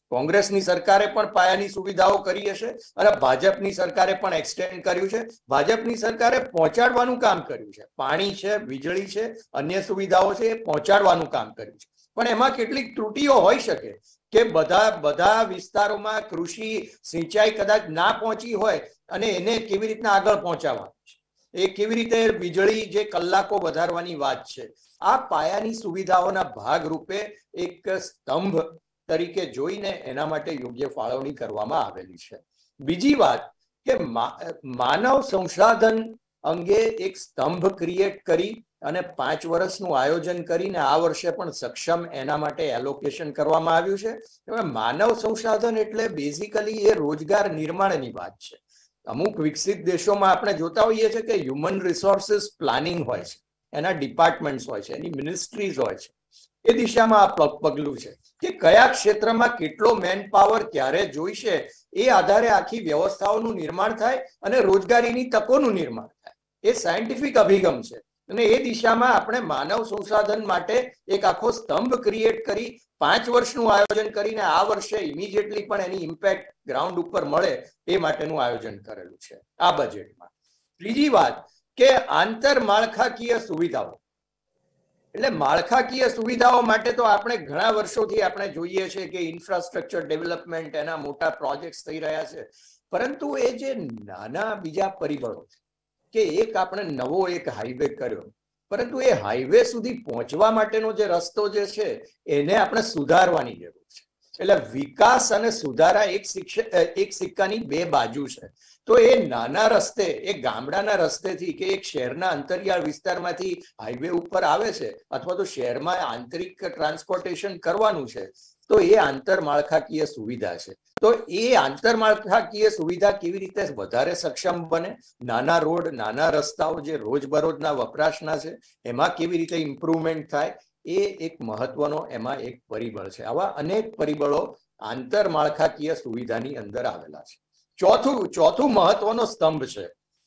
કોંગ્રેસની સરકારે પણ પાયાની સુવિધાઓ કરી હશે અને ભાજપની સરકારે પણ એક્સટેન્ડ કર્યું છે. ભાજપની સરકારે પહોંચાડવાનું કામ કર્યું છે, પાણી છે, વીજળી છે, અન્ય સુવિધાઓ છે, એ પહોંચાડવાનું કામ કર્યું છે. પણ એમાં કેટલીક ત્રુટીઓ હોઈ શકે કે બધા બધા વિસ્તારોમાં કૃષિ સિંચાઈ કદાચ ના પહોંચી હોય અને એને કેવી રીતના આગળ પહોંચાડવાનું છે, એ કેવી રીતે વીજળી જે કલાકો વધારવાની વાત છે, આ પાયાની સુવિધાઓના ભાગરૂપે એક સ્તંભ તરીકે જોઈને એના માટે યોગ્ય ફાળવણી કરવામાં આવેલી છે. બીજી વાત કે માનવ સંસાધન અંગે એક સ્તંભ ક્રિએટ કરી અને પાંચ વર્ષનું આયોજન કરીને આ વર્ષે પણ સક્ષમ એના માટે એલોકેશન કરવામાં આવ્યું છે. માનવ સંસાધન એટલે બેઝિકલી એ રોજગાર નિર્માણની વાત છે. અમુક વિકસિત દેશોમાં આપણે જોતા હોઈએ છીએ કે હ્યુમન રિસોર્સિસ પ્લાનિંગ હોય છે, એના ડિપાર્ટમેન્ટ્સ હોય છે, એની મિનિસ્ટ્રીઝ હોય છે. એ દિશામાં આ પગલું છે કે કયા ક્ષેત્રમાં કેટલો મેન પાવર ક્યારે જોઈશે એ આધારે આખી વ્યવસ્થાઓનું નિર્માણ થાય અને રોજગારીની તકોનું નિર્માણ થાય. એ સાયન્ટિફિક અભિગમ છે અને એ દિશામાં આપણે માનવ સંસાધન માટે એક આખો સ્તંભ ક્રિએટ કરી પાંચ વર્ષનું આયોજન કરીને આ વર્ષે ઇમિડિયેટલી પણ એની ઇમ્પેક્ટ ગ્રાઉન્ડ ઉપર મળે એ માટેનું આયોજન કરેલું છે આ બજેટમાં. ત્રીજી વાત કે આંતરમાળખાકીય સુવિધાઓ, એટલે માળખાકીય સુવિધાઓ માટે તો આપણે ઘણા વર્ષોથી આપણે જોઈએ છીએ કે ઇન્ફ્રાસ્ટ્રક્ચર ડેવલપમેન્ટ એના મોટા પ્રોજેક્ટ થઈ રહ્યા છે, પરંતુ એ જે નાના બીજા પરિબળો છે કે એક આપણે નવો એક હાઈવે કર્યો, પરંતુ એ હાઈવે સુધી પહોંચવા માટેનો જે રસ્તો જે છે એને આપણે સુધારવાની જરૂર છે. એટલે વિકાસ અને સુધારા એક શિક્ષક એક સિક્કાની બે બાજુ છે. તો એ નાના રસ્તે, એ ગામડાના રસ્તેથી કે એક શહેરના અંતરિયાળ વિસ્તારમાંથી હાઈવે ઉપર આવે છે અથવા તો શહેરમાં આંતરિક ટ્રાન્સપોર્ટેશન કરવાનું છે, તો એ આંતરમાળખાકીય સુવિધા છે. તો એ આંતરમાળખાકીય સુવિધા કેવી રીતે વધારે સક્ષમ બને, નાના રોડ, નાના રસ્તાઓ જે રોજબરોજના વપરાશના છે એમાં કેવી રીતે ઇમ્પ્રુવમેન્ટ થાય, એ એક મહત્વનો એમાં એક પરિબળ છે. આવા અનેક પરિબળો આંતરમાળખાકીય સુવિધાની અંદર આવેલા છે. ચોથું ચોથું મહત્વનો સ્તંભ છે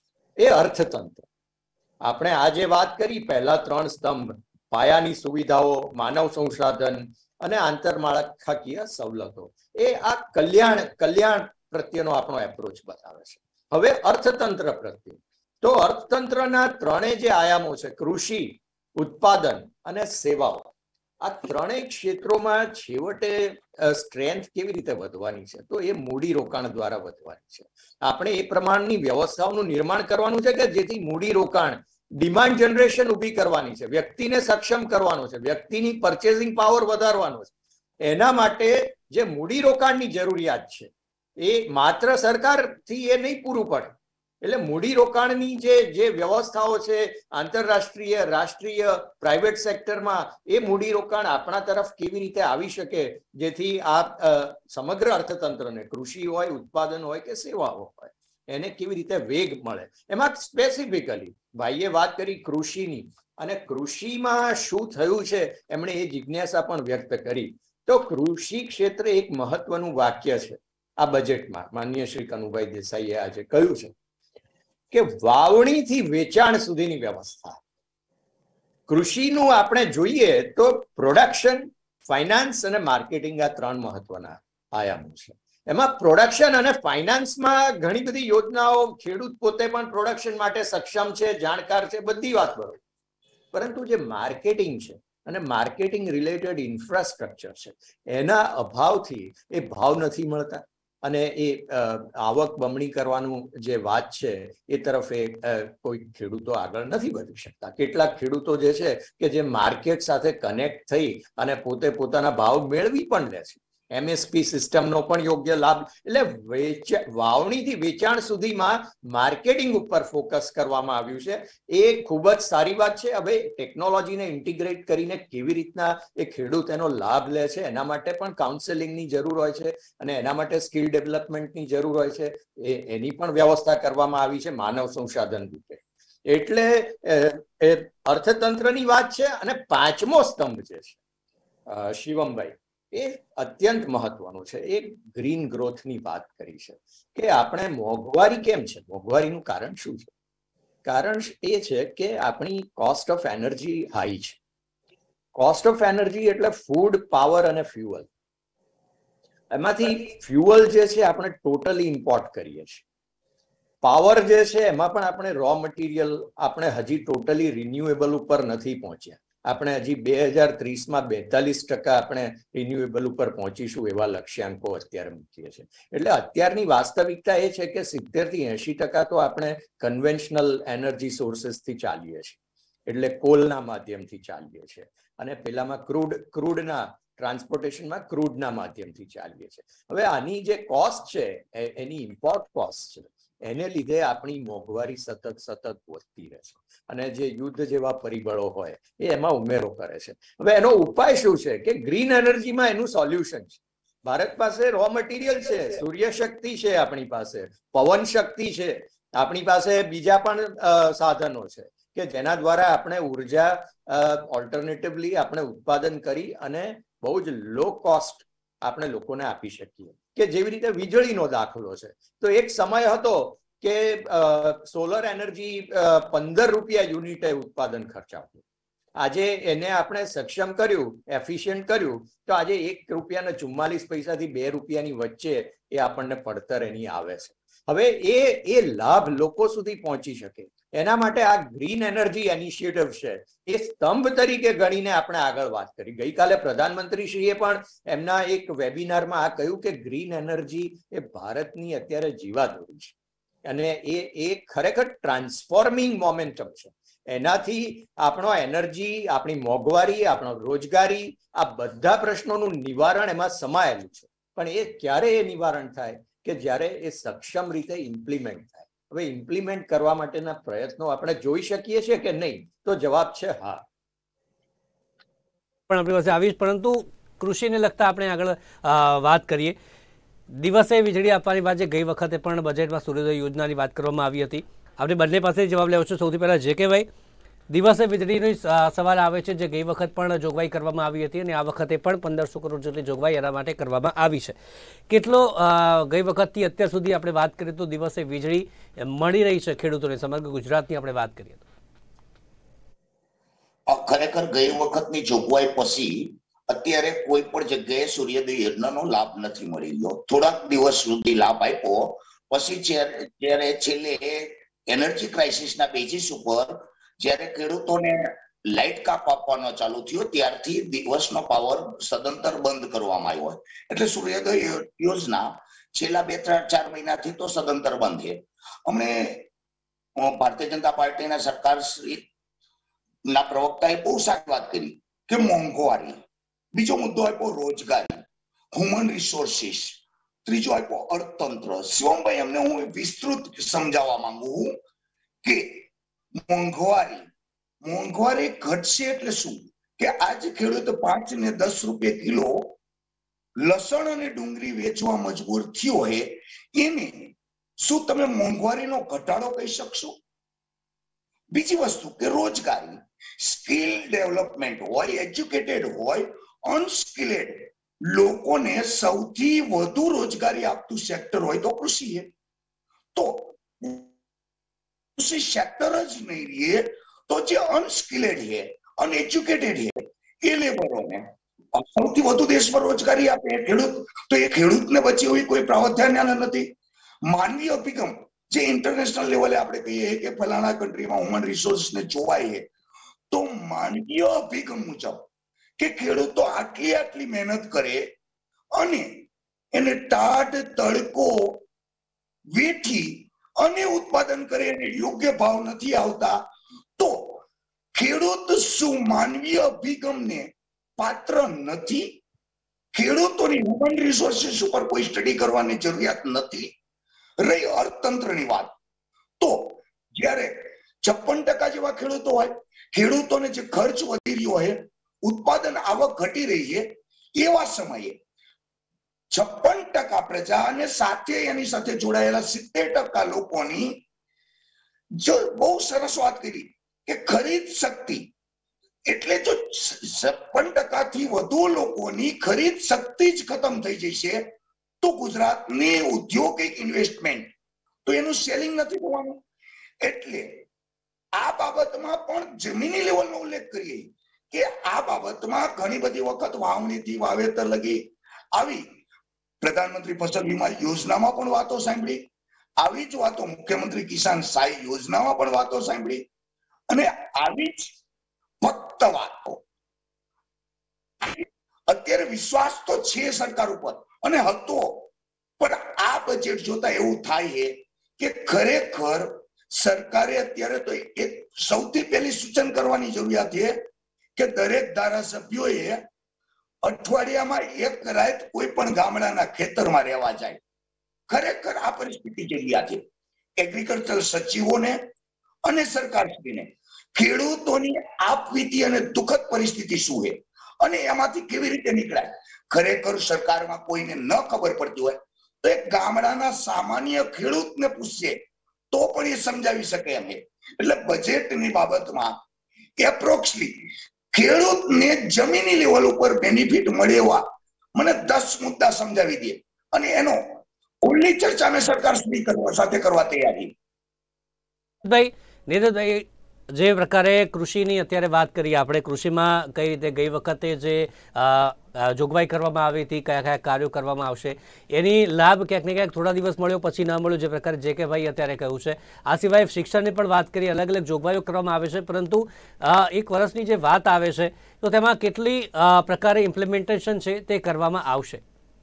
એ અર્થતંત્ર. આપણે આજે વાત કરી પહેલા ત્રણ સ્તંભ, પાયાની સુવિધાઓ, માનવ સંસાધન અને આંતરમાળખાકીય સવલતો, એ આ કલ્યાણ કલ્યાણ પ્રત્યેનો આપણો એપ્રોચ બતાવે છે. હવે અર્થતંત્ર પ્રત્યે, તો અર્થતંત્રના ત્રણેય જે આયામો છે, કૃષિ, ઉત્પાદન અને સેવાઓ, આ ત્રણેય ક્ષેત્રોમાં છેવટે સ્ટ્રેન્થ કેવી રીતે વધવાની છે, તો એ મૂડી રોકાણ દ્વારા વધવાની છે. આપણે એ પ્રમાણની વ્યવસ્થાઓનું નિર્માણ કરવાનું છે કે જેથી મૂડી રોકાણ, ડિમાન્ડ જનરેશન ઊભી કરવાની છે, વ્યક્તિને સક્ષમ કરવાનો છે, વ્યક્તિની પરચેસિંગ પાવર વધારવાનો છે. એના માટે જે મૂડી રોકાણની જરૂરિયાત છે એ માત્ર સરકારથી એ નહીં પૂરું પડે. એટલે મૂડી રોકાણની જે જે વ્યવસ્થાઓ છે આંતરરાષ્ટ્રીય, રાષ્ટ્રીય, પ્રાઇવેટ સેક્ટરમાં, એ મૂડી રોકાણ આપણા તરફ કેવી રીતે આવી શકે જેથી આ સમગ્ર અર્થતંત્રને, કૃષિ હોય, ઉત્પાદન હોય કે સેવાઓ હોય, એને કેવી રીતે વેગ મળે. એમાં સ્પેસિફિકલી ભાઈએ વાત કરી કૃષિની, અને કૃષિમાં શું થયું છે એમણે એ જિજ્ઞાસા પણ વ્યક્ત કરી. તો કૃષિ ક્ષેત્રે એક મહત્વનું વાક્ય છે આ બજેટમાં, માનનીય શ્રી કનુભાઈ દેસાઈએ આજે કહ્યું છે કે વાવણીથી વેચાણ સુધીની વ્યવસ્થા. કૃષિનું આપણે જોઈએ તો પ્રોડક્શન, ફાઇનાન્સ અને માર્કેટિંગ આ ત્રણ મહત્વના આયામો છે. એમાં પ્રોડક્શન અને ફાઇનાન્સમાં ઘણી બધી યોજનાઓ, ખેડૂત પોતે પણ પ્રોડક્શન માટે સક્ષમ છે, જાણકાર છે, બધી વાત બરોબર, પરંતુ જે માર્કેટિંગ છે અને માર્કેટિંગ રિલેટેડ ઇન્ફ્રાસ્ટ્રક્ચર છે એના અભાવથી એ ભાવ નથી મળતા અને એ આવક બમણી કરવાનું જે વાત છે એ તરફ એ કોઈ ખેડૂતો આગળ નથી વધી શકતા. કેટલાક ખેડૂતો જે છે કે જે માર્કેટ સાથે કનેક્ટ થઈ અને પોતે પોતાના ભાવ મેળવી પણ લે છે, એમએસપી સિસ્ટમનો પણ યોગ્ય લાભ. એટલે વેચા વાવણીથી વેચાણ સુધીમાં માર્કેટિંગ ઉપર ફોકસ કરવામાં આવ્યું છે, એ ખૂબ જ સારી વાત છે. હવે ટેકનોલોજીને ઇન્ટિગ્રેટ કરીને કેવી રીતના એ ખેડૂત એનો લાભ લે છે એના માટે પણ કાઉન્સેલિંગની જરૂર હોય છે અને એના માટે સ્કિલ ડેવલપમેન્ટની જરૂર હોય છે, એ એની પણ વ્યવસ્થા કરવામાં આવી છે માનવ સંસાધન રૂપે. એટલે એ અર્થતંત્રની વાત છે. અને પાંચમો સ્તંભ જે છે શિવમભાઈ, એ અત્યંત મહત્વનું છે. એ ગ્રીન ગ્રોથની વાત કરી છે કે આપણે મોંઘવારી કેમ છે, મોંઘવારીનું કારણ શું છે. કારણ એ છે કે આપણી કોસ્ટ ઓફ એનર્જી હાઈ છે. કોસ્ટ ઓફ એનર્જી એટલે ફૂડ, પાવર અને ફ્યુઅલ. એમાંથી ફ્યુઅલ જે છે આપણે ટોટલી ઇમ્પોર્ટ કરીએ છીએ. પાવર જે છે એમાં પણ આપણે રો મટીરિયલ આપણે હજી ટોટલી રિન્યુએબલ ઉપર નથી પહોંચ્યા. આપણે હજી બે હજાર ત્રીસમાં બેતાલીસ ટકા આપણે રિન્યુએબલ ઉપર પહોંચીશું એવા લક્ષ્યાંકો અત્યારે મૂકીએ છીએ. એટલે અત્યારની વાસ્તવિકતા એ છે કે સિત્તેર થી એસી ટકા તો આપણે કન્વેન્શનલ એનર્જી સોર્सेसથી ચાલીએ છીએ, એટલે કોલના માધ્યમથી ચાલીએ છીએ, અને પેલામાં ક્રૂડ ક્રૂડના ટ્રાન્સપોર્ટેશનમાં ક્રૂડના માધ્યમથી ચાલીએ છીએ. હવે આની જે કોસ્ટ છે એની ઇમ્પોર્ટ કોસ્ટ છે, એને લીધે આપણી મોંઘવારી સતત સતત વધતી રહે છે, અને જે યુદ્ધ જેવા પરિબળો હોય એ એમાં ઉમેરો કરે છે. હવે એનો ઉપાય શું છે કે ગ્રીન એનર્જીમાં એનું સોલ્યુશન છે. ભારત પાસે રો મટીરિયલ છે, સૂર્ય શક્તિ છે, આપણી પાસે પવન શક્તિ છે, આપણી પાસે બીજા પણ સાધનો છે કે જેના દ્વારા આપણે ઉર્જા ઓલ્ટરનેટિવલી આપણે ઉત્પાદન કરી અને બહુ જ લો કોસ્ટ આપણે લોકોને આપી શકીએ. કે જેવી રીતે વીજળીનો દાખલો છે, તો એક સમય હતો કે સોલર એનર્જી પંદર રૂપિયા યુનિટે ઉત્પાદન ખર્ચાવતું. આજે એને આપણે સક્ષમ કર્યું, એફિશિયન્ટ કર્યું, તો આજે એક રૂપિયા ને ચુમ્માલીસ પૈસાથી બે રૂપિયાની વચ્ચે એ આપણને પડતર એની આવે છે. હવે એ એ લાભ લોકો સુધી પહોંચી શકે એના માટે આ ગ્રીન એનર્જી ઇનિશિયેટિવ છે એ સ્તંભ તરીકે ગણીને આપણે આગળ વાત કરી. ગઈકાલે પ્રધાનમંત્રીશ્રીએ પણ એમના એક વેબિનારમાં આ કહ્યું કે ગ્રીન એનર્જી એ ભારતની અત્યારે જીવાદોરી છે, અને એ એ ખરેખર ટ્રાન્સફોર્મિંગ મોમેન્ટમ છે. એનાથી આપણો એનર્જી, આપણી મોંઘવારી, આપણો રોજગારી, આ બધા પ્રશ્નોનું નિવારણ એમાં સમાયેલું છે. પણ એ ક્યારે એ નિવારણ થાય કે જ્યારે એ સક્ષમ રીતે ઇમ્પ્લિમેન્ટ થાય. હવે ઇમ્પ્લિમેન્ટ કરવા માટેના પ્રયત્નો આપણે જોઈ શકીએ છીએ કે નહીં, તો જવાબ છે હા. પણ આપણી પાસે આવીશ, પરંતુ કૃષિને લગતા આપણે આગળ વાત કરીએ. દિવસે વીજળી આપવાની વાત જે ગઈ વખતે પણ બજેટમાં સૂર્યોદય યોજનાની વાત કરવામાં આવી હતી. આપણે બંને પાસે જવાબ લેવો છો. સૌથી પહેલા જે કે ભાઈ, દિવસે વીજળીનો સવાલ આવે છે, જે ગઈ વખત પણ જોગવાઈ કરવામાં આવી હતી અને આ વખતે પણ પંદરસો કરોડ જેટલી જોગવાઈ એના માટે કરવામાં આવી છે. કેટલો ગઈ વખતથી અત્યાર સુધી આપણે વાત કરીએ તો દિવસે વીજળી મળી રહી છે ખેડૂતોને? સમગ્ર ગુજરાતની આપણે વાત કરીએ તો ખરેખર ગઈ વખતની જોગવાઈ પછી અત્યારે કોઈ પણ જગ્યાએ સૂર્યોદય યોજનાનો લાભ નથી મળી રહ્યો. થોડાક દિવસ સુધી લાભ આપ્યો, પછી જ્યારે છેલ્લે એનર્જી ક્રાઇસિસના બેઝિસ ઉપર જ્યારે ખેડૂતોને લાઇટ કાપ આપવાનો ચાલુ થયો ત્યારથી દિવસનો પાવર સદંતર બંધ કરવામાં આવ્યો. એટલે સૂર્યોદય યોજના છેલ્લા બે ત્રણ ચાર મહિનાથી તો સદંતર બંધ છે. અમને ભારતીય જનતા પાર્ટીના સરકાર ના પ્રવક્તાએ બહુ સારી વાત કરી કે મોંઘવારી, બીજો મુદ્દો આપ્યો રોજગારી, હ્યુમન રિસોર્સિસ, ત્રીજો આપ્યો અર્થતંત્ર. શિવમભાઈ, અમને હું વિસ્તૃત સમજાવવા માંગુ છું કે મોંઘવારી મોંઘવારી ઘટશે એટલે શું? કે આજે ખેડૂત પાંચ ને દસ રૂપિયા કિલો લસણ અને ડુંગળી વેચવા મજબૂર થયો હોય, એને શું તમે મોંઘવારીનો ઘટાડો કહી શકશો? બીજી વસ્તુ કે રોજગારી, સ્કિલ ડેવલપમેન્ટ હોય, એજ્યુકેટેડ હોય, અનસ્કિલેડ લોકોને સૌથી વધુ રોજગારી આપતું સેક્ટર હોય તો કૃષિ છે. તો કૃષિ સેક્ટર જ નહીં રહે તો જે અનસ્કિલેડ છે, અનએજ્યુકેટેડ છે, એ લેબરોને સૌથી વધુ દેશમાં રોજગારી આપે ખેડૂત, તો એ ખેડૂતને બચી હોય કોઈ પ્રાવધાન નથી. માનવીય અભિગમ જે ઇન્ટરનેશનલ લેવલે આપણે કહીએ કે ફલાણા કન્ટ્રીમાં હ્યુમન રિસોર્સને જોવાય છે, તો માનવીય અભિગમ મુજબ કે ખેડૂતો આટલી આટલી મહેનત કરે અને એને ટાઢ તડકો વેઠી અને ઉત્પાદન કરે અને યોગ્ય ભાવ નથી આવતા, તો ખેડૂત શું માનવીય અભિગમને પાત્ર નથી? ખેડૂતોની હ્યુમન રિસોર્સિસ ઉપર કોઈ સ્ટડી કરવાની જરૂરિયાત નથી. રહી અર્થતંત્રની વાત, તો જ્યારે છપ્પન ટકા જેવા ખેડૂતો હોય, ખેડૂતોને જે ખર્ચ વધી રહ્યો હોય, ઉત્પાદન આવક ઘટી રહી છે, એવા સમયે છપ્પન ટકા પ્રજા અને સાથે એની સાથે જોડાયેલા સિત્તેર ટકા લોકોની જો બહુ સરસ વાત કરી કે ખરીદ શક્તિ, એટલે જો છપ્પન ટકા થી વધુ લોકોની ખરીદ શક્તિ જ ખતમ થઈ જશે તો ગુજરાતની ઉદ્યોગિક ઇન્વેસ્ટમેન્ટ તો એનું સેલિંગ નથી થવાનું. એટલે આ બાબતમાં પણ જમીની લેવલનો ઉલ્લેખ કરીએ કે આ બાબતમાં ઘણી બધી વખત વાવણીથી વાવેતર લગી આવી પ્રધાનમંત્રી ફસલ વીમા યોજનામાં પણ વાતો સાંભળી, આવી જ વાતો મુખ્યમંત્રી કિસાન સહાય યોજનામાં પણ વાતો સાંભળી, અને આવી જ ફક્ત વાતો. અત્યારે વિશ્વાસ તો છે સરકાર ઉપર અને હતો, પણ આ બજેટ જોતા એવું થાય છે કે ખરેખર સરકારે અત્યારે તો એક સૌથી પહેલી સૂચન કરવાની જરૂરિયાત છે કે દરેક ધારાસભ્યોએ અઠવાડિયામાં એક રાત કોઈ પણ ગામડાના ખેતરમાં રહેવા જાય. ખરેખર આ પરિસ્થિતિ જરૂરિયાત છે. એગ્રીકલ્ચર સચિવોને અને સરકારશ્રીને ખેડૂતોની આપવીતી અને દુઃખદ પરિસ્થિતિ શું છે અને એમાંથી કેવી રીતે નીકળાય, ખરેખર સરકારમાં કોઈને ન ખબર પડતી હોય તો એક ગામડાના સામાન્ય ખેડૂતને પૂછશે તો પણ એ સમજાવી શકે એમ છે. એટલે બજેટની બાબતમાં એપ્રોક્સલી ખેડૂતને જમીની લેવલ ઉપર બેનિફિટ મળે એવા મને દસ મુદ્દા સમજાવી દે અને એનો ઓલી ચર્ચા મેં સરકાર સાથે કરવા તૈયાર છે. ભાઈ નીરજભાઈ, જે પ્રકારે કૃષિની અત્યારે વાત કરીએ આપણે, કૃષિમાં કઈ રીતે ગઈ વખતે જે જોગવાઈ કરવામાં આવી હતી, કયા કયા કાર્યો કરવામાં આવશે, એની લાભ ક્યાંક ને ક્યાંક થોડા દિવસ મળ્યો પછી ન મળ્યો, જે પ્રકારે જે કે ભાઈ અત્યારે કહ્યું છે. આ સિવાય શિક્ષણની પણ વાત કરીએ, અલગ અલગ જોગવાઈઓ કરવામાં આવે છે, પરંતુ એક વર્ષની જે વાત આવે છે તો તેમાં કેટલી પ્રકારે ઇમ્પ્લિમેન્ટેશન છે તે કરવામાં આવશે.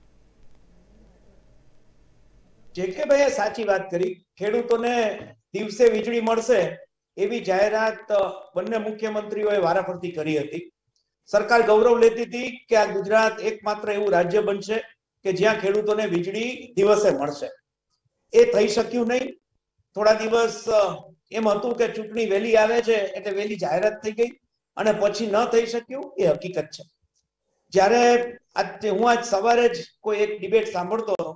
જે કે ભાઈ સાચી વાત કરી, ખેડૂતોને દિવસે વીજળી મળશે એવી જાહેરાત બંને મુખ્યમંત્રીઓએ વારાફરતી કરી હતી. સરકાર ગૌરવ લેતી હતી કે આ ગુજરાત એકમાત્ર એવું રાજ્ય બનશે કે જ્યાં ખેડૂતોને વીજળી દિવસે મળશે. એ થઈ શક્યું નહીં. થોડા દિવસ એમ હતું કે ચૂંટણી વહેલી આવે છે એટલે વહેલી જાહેરાત થઈ ગઈ અને પછી ન થઈ શક્યું, એ હકીકત છે. જ્યારે હું આજ સવારે જ કોઈ એક ડિબેટ સાંભળતો હતો,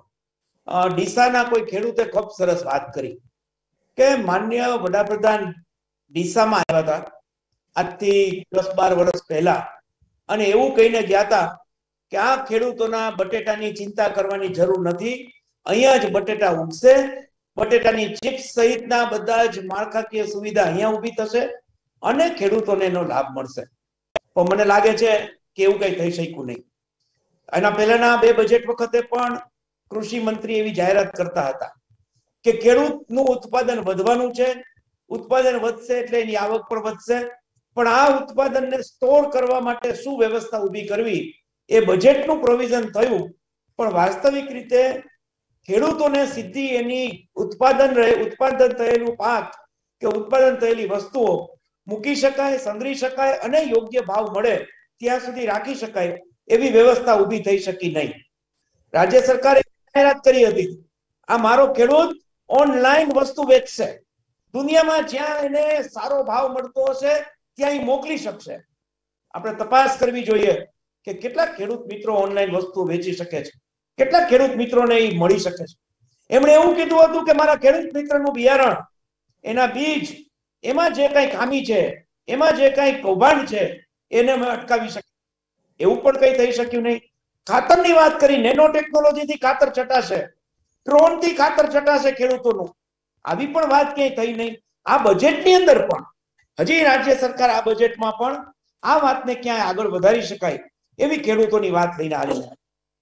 ડીસાના કોઈ ખેડૂતે ખૂબ સરસ વાત કરી કે માન્ય વડાપ્રધાન ડીસામાં આવ્યા હતા આજથી દસ બાર વર્ષ પહેલા, અને એવું કહીને ગયા હતા કે આ ખેડૂતોના બટેટાની ચિંતા કરવાની જરૂર નથી, અહીંયા જ બટેટા ઉગશે, બટેટાની ચિપ્સ સહિતના બધા જ માળખાકીય સુવિધા અહીંયા ઊભી થશે અને ખેડૂતોને એનો લાભ મળશે. પણ મને લાગે છે કે એવું કઈ થઈ શક્યું નહીં. એના પહેલાના બે બજેટ વખતે પણ કૃષિ મંત્રી એવી જાહેરાત કરતા હતા કે ખેડૂતનું ઉત્પાદન વધવાનું છે, ઉત્પાદન વધશે એટલે એની આવક પણ વધશે, પણ આ ઉત્પાદનને સ્ટોર કરવા માટે શું વ્યવસ્થા ઊભી કરવી એ બજેટનું પ્રોવિઝન થયું. પણ વાસ્તવિક રીતે ખેડૂતોને સીધી એની ઉત્પાદન રહે ઉત્પાદન થયેલું પાક કે ઉત્પાદન થયેલી વસ્તુઓ મૂકી શકાય, સંગ્રહી શકાય અને યોગ્ય ભાવ મળે ત્યાં સુધી રાખી શકાય એવી વ્યવસ્થા ઊભી થઈ શકી નહીં. રાજ્ય સરકારે જાહેરાત કરી હતી આ મારો ખેડૂત ઓનલાઈન વસ્તુ વેચશે, દુનિયામાં જ્યાં એને સારો ભાવ મળતો હશે ત્યાં એ મોકલી શકશે. આપણે તપાસ કરવી જોઈએ કે કેટલા ખેડૂત મિત્રો ઓનલાઈન વસ્તુ વેચી શકે છે, કેટલા ખેડૂત મિત્રોને એ મળી શકે છે. એમણે એવું કીધું હતું કે મારા ખેડૂત મિત્રનું બિયારણ, એના બીજ, એમાં જે કઈ ખામી છે, એમાં જે કઈ કૌભાંડ છે એને અમે અટકાવી શકીએ. એવું પણ કઈ થઈ શક્યું નહીં. ખાતરની વાત કરી, નેનો ટેકનોલોજીથી ખાતર છટાશે, ડ્રોન થી ખાતર છટાશે ખેડૂતોનું, આવી પણ વાત ક્યાંય થઈ નહીં. આ બજેટની અંદર પણ હજી રાજ્ય સરકાર આ બજેટમાં પણ આ વાતને ક્યાંય આગળ વધારી શકાય એવી ખેડૂતોની વાત લઈને આવી છે.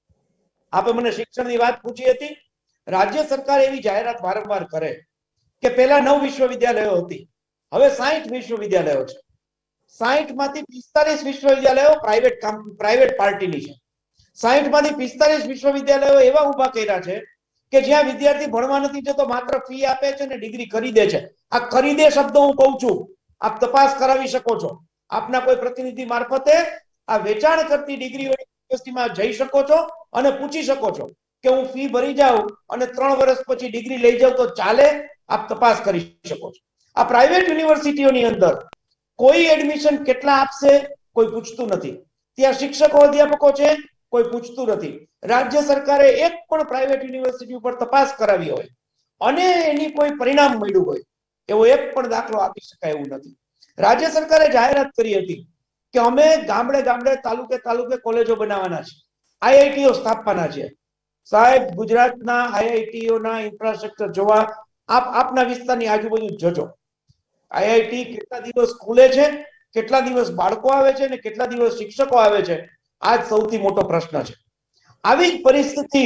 આપે મને શિક્ષણની વાત પૂછી હતી. રાજ્ય સરકાર એવી જાહેરાત વારંવાર કરે કે પહેલા નવ વિશ્વવિદ્યાલયો હતી, હવે સાહીઠ વિશ્વવિદ્યાલયો છે. સાહીઠ માંથી પિસ્તાલીસ વિશ્વવિદ્યાલયો પ્રાઇવેટ પ્રાઇવેટ પાર્ટીની છે. સાહીઠ માંથી પિસ્તાલીસ વિશ્વવિદ્યાલયો એવા ઉભા કર્યા છે કે જ્યાં વિદ્યાર્થી ભણવા નથી જતો, માત્ર ફી આપે છે અને ડિગ્રી ખરીદે છે. આ ખરીદે શબ્દ હું કહું છું, આપ તપાસ કરાવી શકો છો. આપના કોઈ પ્રતિનિધિ મારફતે આ વેચાણ કરતી ડિગ્રી યુનિવર્સિટીમાં જઈ શકો છો અને પૂછી શકો છો કે હું ફી ભરી જાઉં અને ત્રણ વર્ષ પછી ડિગ્રી લઈ જાઉં તો ચાલે? આપ તપાસ કરી શકો છો. આ પ્રાઇવેટ યુનિવર્સિટીઓની અંદર કોઈ એડમિશન કેટલા આપશે કોઈ પૂછતું નથી. ત્યાં શિક્ષકો અધ્યાપકો છે, કોઈ પૂછતું નથી. રાજ્ય સરકારે એક પણ પ્રાઇવેટ યુનિવર્સિટી ઉપર તપાસ કરાવી હોય અને એની કોઈ પરિણામ મળ્યું હોય એવો એક પણ દાખલો આપી શકાય એવું નથી. રાજ્ય સરકારે જાહેરાત કરી હતી કે અમે ગામડે ગામડે તાલુકે તાલુકે કોલેજો બનાવવાના છે, આઈઆઈટીઓ સ્થાપવાના છે. સાહેબ, ગુજરાતના આઈઆઈટીઓના ઇન્ફ્રાસ્ટ્રક્ચર જોવા આપ આપના વિસ્તારની આજુબાજુ જજો. આઈઆઈટી કેટલા દિવસ ખુલે છે, કેટલા દિવસ બાળકો આવે છે અને કેટલા દિવસ શિક્ષકો આવે છે, આ જ સૌથી મોટો પ્રશ્ન છે. આવી જ પરિસ્થિતિ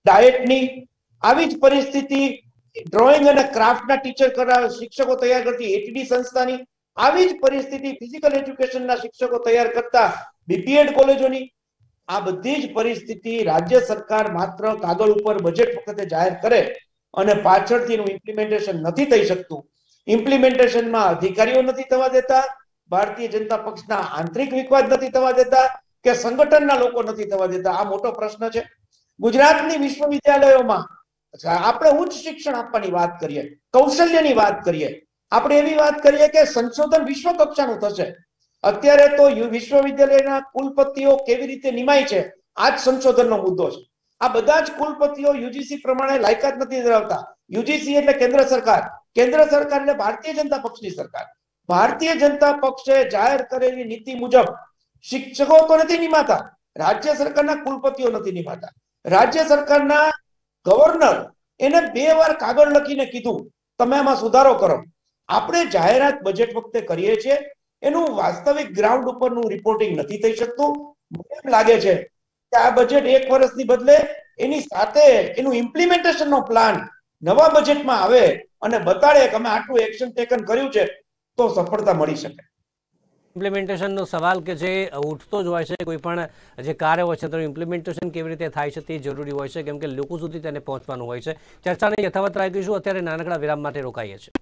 ડાયટની, આવી જ પરિસ્થિતિ ડ્રોઈંગ અને ક્રાફ્ટના ટીચર કરાવે શિક્ષકો તૈયાર કરતી એટીડી સંસ્થાની, આવી જ પરિસ્થિતિ ફિઝિકલ એજ્યુકેશનના શિક્ષકો તૈયાર કરતા બીપીએડ કોલેજોની, આ બધી જ પરિસ્થિતિ રાજ્ય સરકાર માત્ર કાગળ ઉપર બજેટ વખતે જાહેર કરે અને પાછળથી એનું ઇમ્પ્લિમેન્ટેશન નથી થઈ શકતું. ઇમ્પ્લિમેન્ટેશનમાં અધિકારીઓ નથી થવા દેતા, ભારતીય જનતા પક્ષના આંતરિક વિવાદ નથી થવા દેતા કે સંગઠનના લોકો નથી થવા દેતા. આ મોટો પ્રશ્ન છે. ગુજરાતની વિશ્વવિદ્યાલયોમાં આપણે ઉચ્ચ શિક્ષણ આપવાની વાત કરીએ, કૌશલ્યની વાત કરીએ, આપણે એવી વાત કરીએ કે સંશોધન વિશ્વ કક્ષાનું થશે. અત્યારે તો વિશ્વવિદ્યાલયના કુલપતિઓ કેવી રીતે નિમાય છે આ જ સંશોધનનો મુદ્દો છે. આ બધા જ કુલપતિઓ યુજીસી પ્રમાણે લાયકાત નથી ધરાવતા. યુજીસી એટલે કેન્દ્ર સરકાર, કેન્દ્ર સરકાર એટલે ભારતીય જનતા પક્ષની સરકાર. ભારતીય જનતા પક્ષે જાહેર કરેલી નીતિ મુજબ શિક્ષકો તો નથી નિમાતા, રાજ્ય સરકારના કુલપતિઓ નથી નિમાતા. રાજ્ય સરકારના ગવર્નર એને બે વાર કાગળ લખીને કીધું તમે આમાં સુધારો કરો. આપણે જાહેરાત બજેટ વખતે કરીએ છીએ, એનું વાસ્તવિક ગ્રાઉન્ડ ઉપરનું રિપોર્ટિંગ નથી થઈ શકતું. મને લાગે છે કે આ બજેટ એક વર્ષની બદલે એની સાથે એનું ઇમ્પ્લિમેન્ટેશનનો પ્લાન નવા બજેટમાં આવે અને બતાડે કે અમે આટલું એક્શન ટેકન કર્યું છે તો સફળતા મળી શકે. ઇમ્પ્લિમેન્ટેશનનો સવાલ કે જે ઉઠતો જ હોય છે, કોઈ પણ જે કાર્ય હોય છે તો ઇમ્પ્લિમેન્ટેશન કેવી રીતે થાય છે તે જરૂરી હોય છે, કેમ કે લોકો સુધી તેને પહોંચવાનું હોય છે. ચર્ચાને યથાવત રાખીશું. અત્યારે નાનકડા વિરામ માટે રોકાઈએ છીએ.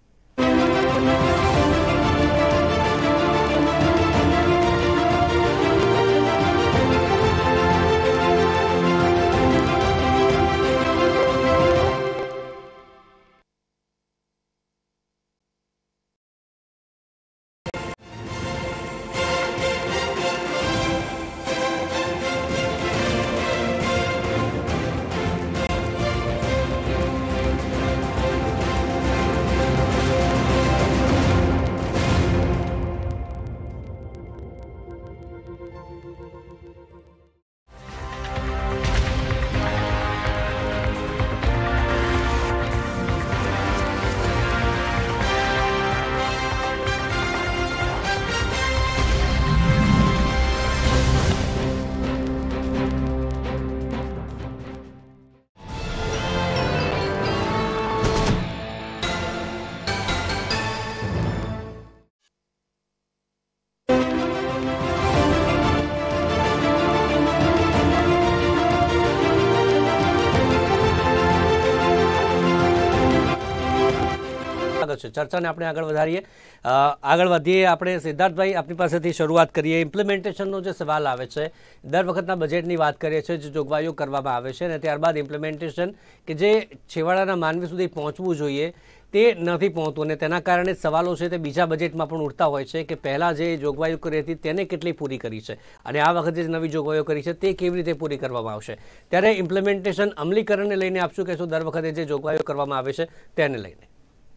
ચર્ચાને આપણે આગળ વધારીએ. આગળ વધીએ આપણે. સિદ્ધાર્થભાઈ, આપની પાસેથી શરૂઆત કરીએ. ઇમ્પ્લિમેન્ટેશનનો જે સવાલ આવે છે, દર વખતના બજેટની વાત કરીએ છીએ, જે જોગવાઈઓ કરવામાં આવે છે અને ત્યારબાદ ઇમ્પ્લિમેન્ટેશન કે જે છેવાડાના માનવી સુધી પહોંચવું જોઈએ તે નથી પહોંચતું અને તેના કારણે સવાલો છે તે બીજા બજેટમાં પણ ઉઠતા હોય છે કે પહેલાં જે જોગવાઈઓ કરી હતી તેને કેટલી પૂરી કરી છે અને આ વખતે જે નવી જોગવાઈઓ કરી છે તે કેવી રીતે પૂરી કરવામાં આવશે. ત્યારે ઇમ્પ્લિમેન્ટેશન અમલીકરણને લઈને આપ શું કહેશો? દર વખતે જે જોગવાઈઓ કરવામાં આવે છે તેને લઈને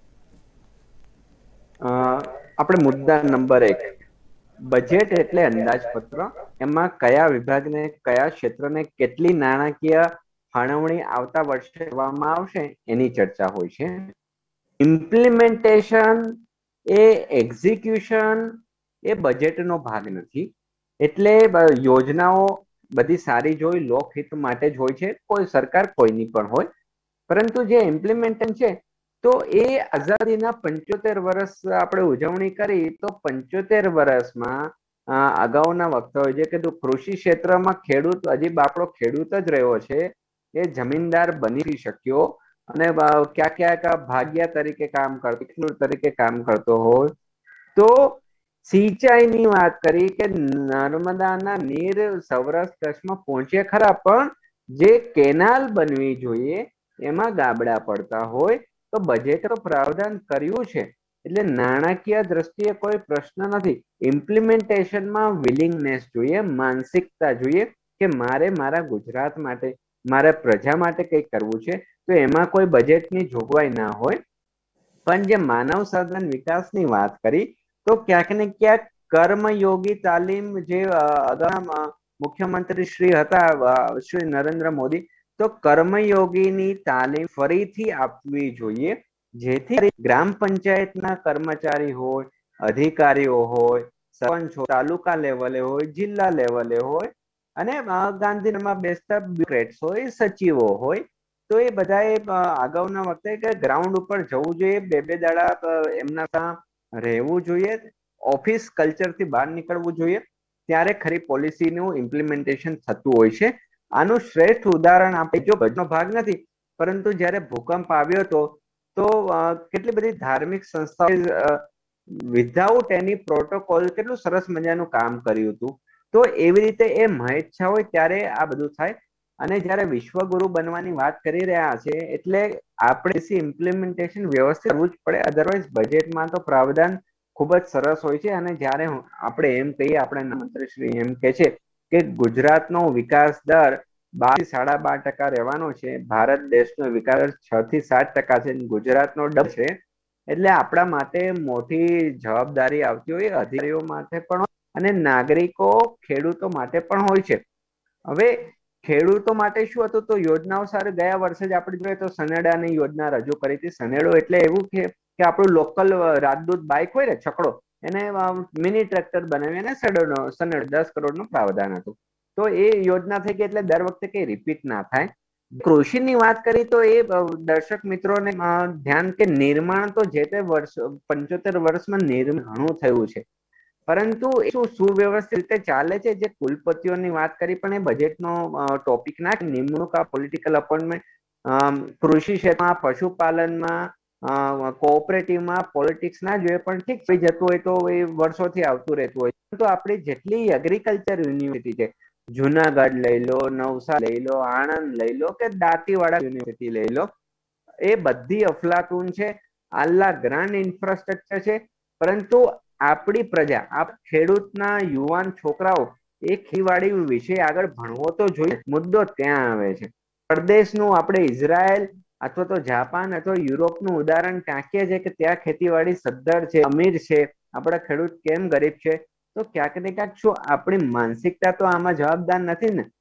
આપણે મુદ્દા નંબર એક, બજેટ એટલે અંદાજપત્ર. એમાં કયા વિભાગને કયા ક્ષેત્રને કેટલી નાણાકીય ફાળવણી આવતા વર્ષે કરવામાં આવશે એની ચર્ચા હોય છે. ઇમ્પ્લિમેન્ટેશન એ એક્ઝિક્યુશન એ બજેટનો ભાગ નથી. એટલે યોજનાઓ બધી સારી જ હોય, લોકહિત માટે જ હોય છે, કોઈ સરકાર કોઈની પણ હોય, પરંતુ જે ઇમ્પ્લિમેન્ટેશન છે તો એ આઝાદીના પંચોતેર વર્ષ આપણે ઉજવણી કરી તો પંચોતેર વર્ષમાં અગાઉના વક્તાઓએ જે કીધું કૃષિ ક્ષેત્રમાં ખેડૂત હજી બાપડો ખેડૂત જ રહ્યો છે, એ જમીનદાર બની શક્યો અને ક્યાંક ક્યાંક ભાગ્યા તરીકે કામ કરતો, ખેડૂત તરીકે કામ કરતો હોય. તો સિંચાઈની વાત કરી કે નર્મદાના નીર સૌરાષ્ટ્ર કચ્છમાં પહોંચે ખરા, પણ જે કેનાલ બનવી જોઈએ એમાં ગાબડા પડતા હોય તો બજેટ પ્રાવધાન કર્યું છે. એટલે નાણાકીય દ્રષ્ટિએ કોઈ પ્રશ્ન નથી. ઇમ્પ્લિમેન્ટેશનમાં વિલિંગનેસ જોઈએ, માનસિકતા જોઈએ કે મારે મારા ગુજરાત માટે, મારા પ્રજા માટે કંઈક કરવું છે. તો એમાં કોઈ બજેટની જોગવાઈ ના હોય. પણ જે માનવ સાધન વિકાસની વાત કરી તો ક્યાંક ને ક્યાંક કર્મયોગી તાલીમ, જે અગાઉ મુખ્યમંત્રી શ્રી હતા શ્રી નરેન્દ્ર મોદી, તો કર્મયોગીની તાલીમ ફરીથી આપવી જોઈએ, જેથી ગ્રામ પંચાયતના કર્મચારી હોય, અધિકારીઓ હોય, સરપંચ હોય, તાલુકા લેવલે હોય, જિલ્લા લેવલે હોય, અને ગાંધીનગરમાં બેસતા બ્યુરોક્રેટ્સ હોય, સચિવો હોય, તો એ બધાએ અગાઉના વખતે કે ગ્રાઉન્ડ ઉપર જવું જોઈએ, બે બે દાડા એમના ત્યાં રહેવું જોઈએ, ઓફિસ કલ્ચરથી બહાર નીકળવું જોઈએ, ત્યારે ખરી પોલિસીનું ઇમ્પ્લિમેન્ટેશન થતું હોય છે. આનું શ્રેષ્ઠ ઉદાહરણ આપણે જો ભજનો ભાગ નથી, પરંતુ જ્યારે ભૂકંપ આવ્યો હતો તો કેટલી બધી ધાર્મિક સંસ્થાઓ વિધાઉટ એની પ્રોટોકોલ કેટલું સરસ મજાનું કામ કર્યું હતું. તો એવી રીતે એ મહેચ્છા હોય ત્યારે આ બધું થાય. અને જ્યારે વિશ્વગુરુ બનવાની વાત કરી રહ્યા છે એટલે આપણે ઇમ્પ્લિમેન્ટેશન વ્યવસ્થિત કરવું જ પડે, અધરવાઇઝ બજેટમાં તો પ્રાવધાન ખૂબ જ સરસ હોય છે. અને જ્યારે આપણે એમ કહીએ, આપણે મંત્રીશ્રી એમ કે છે કે ગુજરાતનો વિકાસ દર બાર થી સાડા બાર ટકા રહેવાનો છે, ભારત દેશનો વિકાસ છ થી સાત ટકા છે, ગુજરાતનો ડબ છે. એટલે આપણા માટે મોટી જવાબદારી આવતી હોય, અધિકારીઓ માટે પણ અને નાગરિકો ખેડૂતો માટે પણ હોય છે. હવે ખેડૂતો માટે શું હતું, તો યોજનાઓ સારી ગયા વર્ષે જ આપણે જોઈએ તો સનેડાની યોજના રજૂ કરી હતી. સનેડો એટલે એવું કે કે આપણું લોકલ રાજદૂત બાઇક હોય ને, છકડો, એને મિની ટ્રેક્ટર બનાવી અને સનેડો સનેડો દસ કરોડનું પ્રાવધાન હતું. તો એ યોજના થઈ ગઈ એટલે દર વખતે કઈ રિપીટ ના થાય. કૃષિની વાત કરી તો એ દર્શક મિત્રોને ધ્યાન કે નિર્માણ તો જે તે વર્ષ પંચોતેર વર્ષમાં નિર્માણ ઘણું થયું છે, પરંતુ શું સુવ્યવસ્થિત રીતે ચાલે છે? જે કુલપતિઓની વાત કરી પણ એ બજેટનો ટોપિક ના, નિમણૂક, પોલિટિકલ અપોઇન્ટમેન્ટ કૃષિ ક્ષેત્રમાં, પશુપાલનમાં, કોઓપરેટિવમાં, પોલિટિક્સ ના જોઈએ, પણ ઠીક થઈ જતું હોય તો એ વર્ષોથી આવતું રહેતું હોય. તો આપણી જેટલી એગ્રીકલ્ચર યુનિવર્સિટી છે, જુનાગઢ લઈ લો, નવસારી લઈ લો, આણંદ લઈ લો કે દાંતીવાડા યુનિવર્સિટી લઈ લો, એ બધી અફલાતુન છે. આલ્લા ગ્રાન્ડ ઇન્ફ્રાસ્ટ્રક્ચર છે, પરંતુ આપણી પ્રજા, આ ખેડૂતના યુવાન છોકરાઓ એ ખેતીવાડી વિશે આગળ ભણવો તો જોઈએ. મુદ્દો ત્યાં આવે છે. પરદેશનું આપણે ઇઝરાયલ અથવા તો જાપાન અથવા યુરોપનું ઉદાહરણ ટાંકીએ છીએ કે ત્યાં ખેતીવાડી સદ્ધર છે, અમીર છે, આપણા ખેડૂત કેમ ગરીબ છે? તો ક્યાંક ને ક્યાંક શું આપણી માનસિકતા તો આમાં જવાબદાર નથી ને,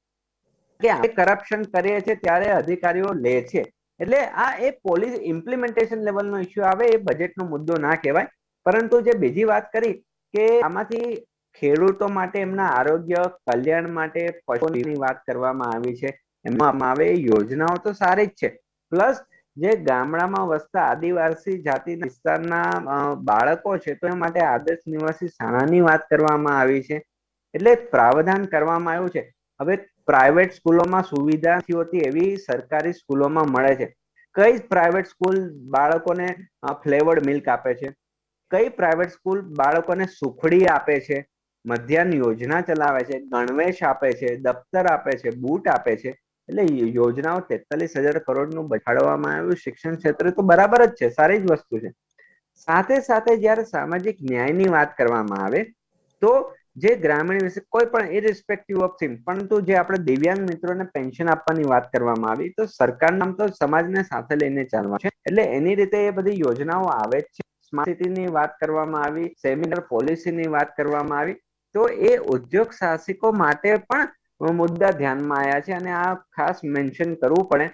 કે આપણે કરપ્શન કરીએ છીએ ત્યારે અધિકારીઓ લે છે. એટલે આ એ પોલિસી ઇમ્પ્લિમેન્ટેશન લેવલનો ઇસ્યુ આવે, એ બજેટનો મુદ્દો ના કહેવાય. પરંતુ જે બીજી વાત કરી કે આમાંથી ખેડૂતો માટે એમના આરોગ્ય કલ્યાણ માટે પશુની વાત કરવામાં આવી છે, એમાં આવે યોજનાઓ તો સારી જ છે. પ્લસ જે ગામડામાં વસતા આદિવાસી જાતિ વિસ્તારના બાળકો છે, તો એ માટે આદર્શ નિવાસી શાળાની વાત કરવામાં આવી છે. એટલે પ્રાવધાન કરવામાં આવ્યું છે. હવે પ્રાઇવેટ સ્કૂલોમાં સુવિધા નથી હોતી, એવી સરકારી સ્કૂલોમાં મળે છે. કઈ પ્રાઇવેટ સ્કૂલ બાળકોને ફ્લેવર્ડ મિલ્ક આપે છે? કઈ પ્રાઇવેટ સ્કૂલ બાળકોને સુખડી આપે છે, મધ્યાહન યોજના ચલાવે છે, ગણવેશ આપે છે, દફતર આપે છે, બૂટ આપે છે? એટલે યોજનાઓ તેતાલીસ હજાર કરોડ નું બજાડવામાં આવ્યું શિક્ષણ ક્ષેત્રે, તો બરાબર જ છે, સારી જ વસ્તુ છે. સાથે સાથે જયારે સામાજિક ન્યાયની વાત કરવામાં આવે તો જે ગ્રામીણ વિશે કોઈ પણ ઇરિસ્પેક્ટિવ ઓફ થિંગ, પરંતુ જે આપણે દિવ્યાંગ મિત્રોને પેન્શન આપવાની વાત કરવામાં આવી, તો સરકારનું નામ તો સમાજને સાથે લઈને ચાલવા છે. એટલે એની રીતે એ બધી યોજનાઓ આવે જ છે. સ્માર્ટ સિટીની વાત કરવામાં આવી, સેમિનાર પોલિસીની વાત કરવામાં આવી, તો એ ઉદ્યોગ સાહસિકો માટે પણ મુદ્દા ધ્યાનમાં આવ્યા છે. અને આ ખાસ મેન્શન કરવું પડે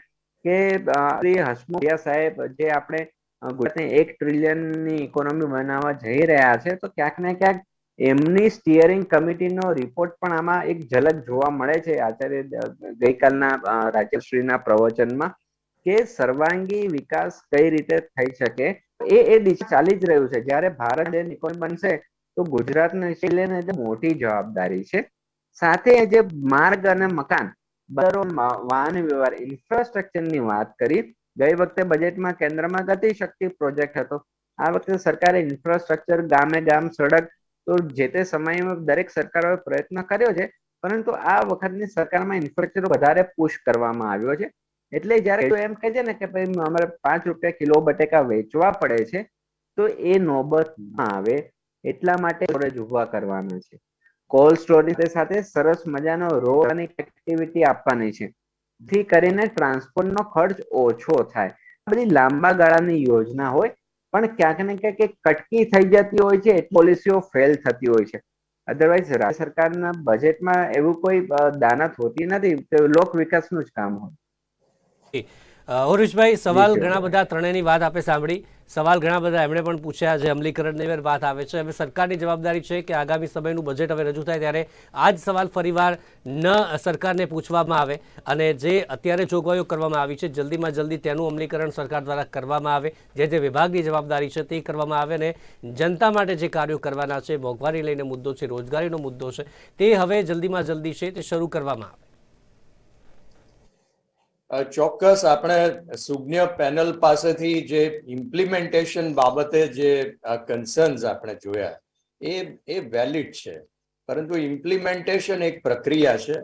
કે હસમુખ સાહેબ જે આપણે ગુજરાતને એક ટ્રિલિયનની ઇકોનોમી બનાવવા જઈ રહ્યા છે, તો ક્યાંક ને ક્યાંક એમની સ્ટીયરિંગ કમિટીનો રિપોર્ટ પણ આમાં એક ઝલક જોવા મળે છે. આચાર્ય ગઈકાલના રાજ્યશ્રીના પ્રવચનમાં કે સર્વાંગી વિકાસ કઈ રીતે થઈ શકે એ એ દિશા ચાલી જ રહ્યું છે. જ્યારે ભારત ઇકોનોમી બનશે તો ગુજરાતને લઈને મોટી જવાબદારી છે. સાથે જે માર્ગ અને મકાન, બરો, વાહન વ્યવહાર, ઇન્ફ્રાસ્ટ્રક્ચરની વાત કરી. ગઈ વખતે બજેટમાં કેન્દ્રમાં ગતિશક્તિ પ્રોજેક્ટ હતો, આ વખતે સરકારે ઇન્ફ્રાસ્ટ્રક્ચર, ગામે ગામ સડક, તો જે તે સમયમાં દરેક સરકારોએ પ્રયત્ન કર્યો છે, પરંતુ આ વખતની સરકારમાં ઇન્ફ્રાસ્ટ્રક્ચર વધારે પુશ કરવામાં આવ્યો છે. એટલે જયારે એમ કહે છે ને કે ભાઈ અમારે પાંચ રૂપિયા કિલો બટેકા વેચવા પડે છે, તો એ નોબત ના આવે એટલા માટે સ્ટોરેજ ઉભા કરવાના છે. કોલ્ડ સ્ટોરેજ સાથે સરસ મજાનો રોડ અને એક્ટિવિટી આપવાની છે, થી કરીને ટ્રાન્સપોર્ટનો ખર્ચ ઓછો થાય. બધી લાંબા ગાળાની યોજના હોય, પણ ક્યાંક ને ક્યાંક એક કટકી થઈ જતી હોય છે, પોલિસીઓ ફેલ થતી હોય છે. અધરવાઇઝ રાજ્ય સરકારના બજેટમાં એવું કોઈ દાનત હોતી નથી, લોક વિકાસનું જ કામ હોય. હરીશભાઈ, સવાલ ઘણા બધા ત્રણેયની વાત આપે સાંભળી, સવાલ ઘણા બધા એમણે પણ પૂછ્યા, જે અમલીકરણની વાત આવે છે. હવે સરકારની જવાબદારી છે કે આગામી સમયનું બજેટ હવે રજૂ થાય ત્યારે આ જ સવાલ ફરીવાર ન સરકારને પૂછવામાં આવે અને જે અત્યારે જોગવાઈઓ કરવામાં આવી છે જલ્દીમાં જલ્દી તેનું અમલીકરણ સરકાર દ્વારા કરવામાં આવે, જે જે વિભાગની જવાબદારી છે તે કરવામાં આવે અને જનતા માટે જે કાર્યો કરવાના છે, મોંઘવારી લઈને મુદ્દો છે, રોજગારીનો મુદ્દો છે, તે હવે જલ્દીમાં જલ્દી છે તે શરૂ કરવામાં આવે. ચોક્કસ આપણે સુજ્ઞ પેનલ પાસેથી જે ઇમ્પ્લિમેન્ટેશન બાબતે જે કન્સર્ન્સ આપણે જોયા એ એ વેલિડ છે, પરંતુ ઇમ્પ્લિમેન્ટેશન એક પ્રક્રિયા છે,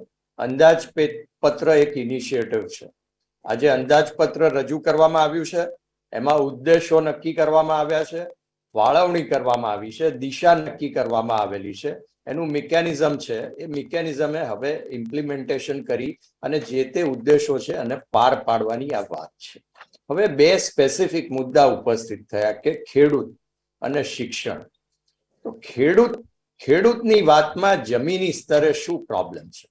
અંદાજપત્ર એક ઇનિશિયેટિવ છે. આજે અંદાજપત્ર રજૂ કરવામાં આવ્યું છે, એમાં ઉદ્દેશો નક્કી કરવામાં આવ્યા છે, ફાળવણી કરવામાં આવી છે, દિશા નક્કી કરવામાં આવેલી છે, એનું મિકેનિઝમ છે. એ મિકેનિઝમે હવે ઇમ્પ્લિમેન્ટેશન કરી અને જે તે ઉદ્દેશો છે અને પાર પાડવાની આ વાત છે. હવે બે સ્પેસિફિક મુદ્દા ઉપસ્થિત થયા કે ખેડૂત અને શિક્ષણ. તો ખેડૂત ખેડૂતની વાતમાં જમીની સ્તરે શું પ્રોબ્લેમ છે?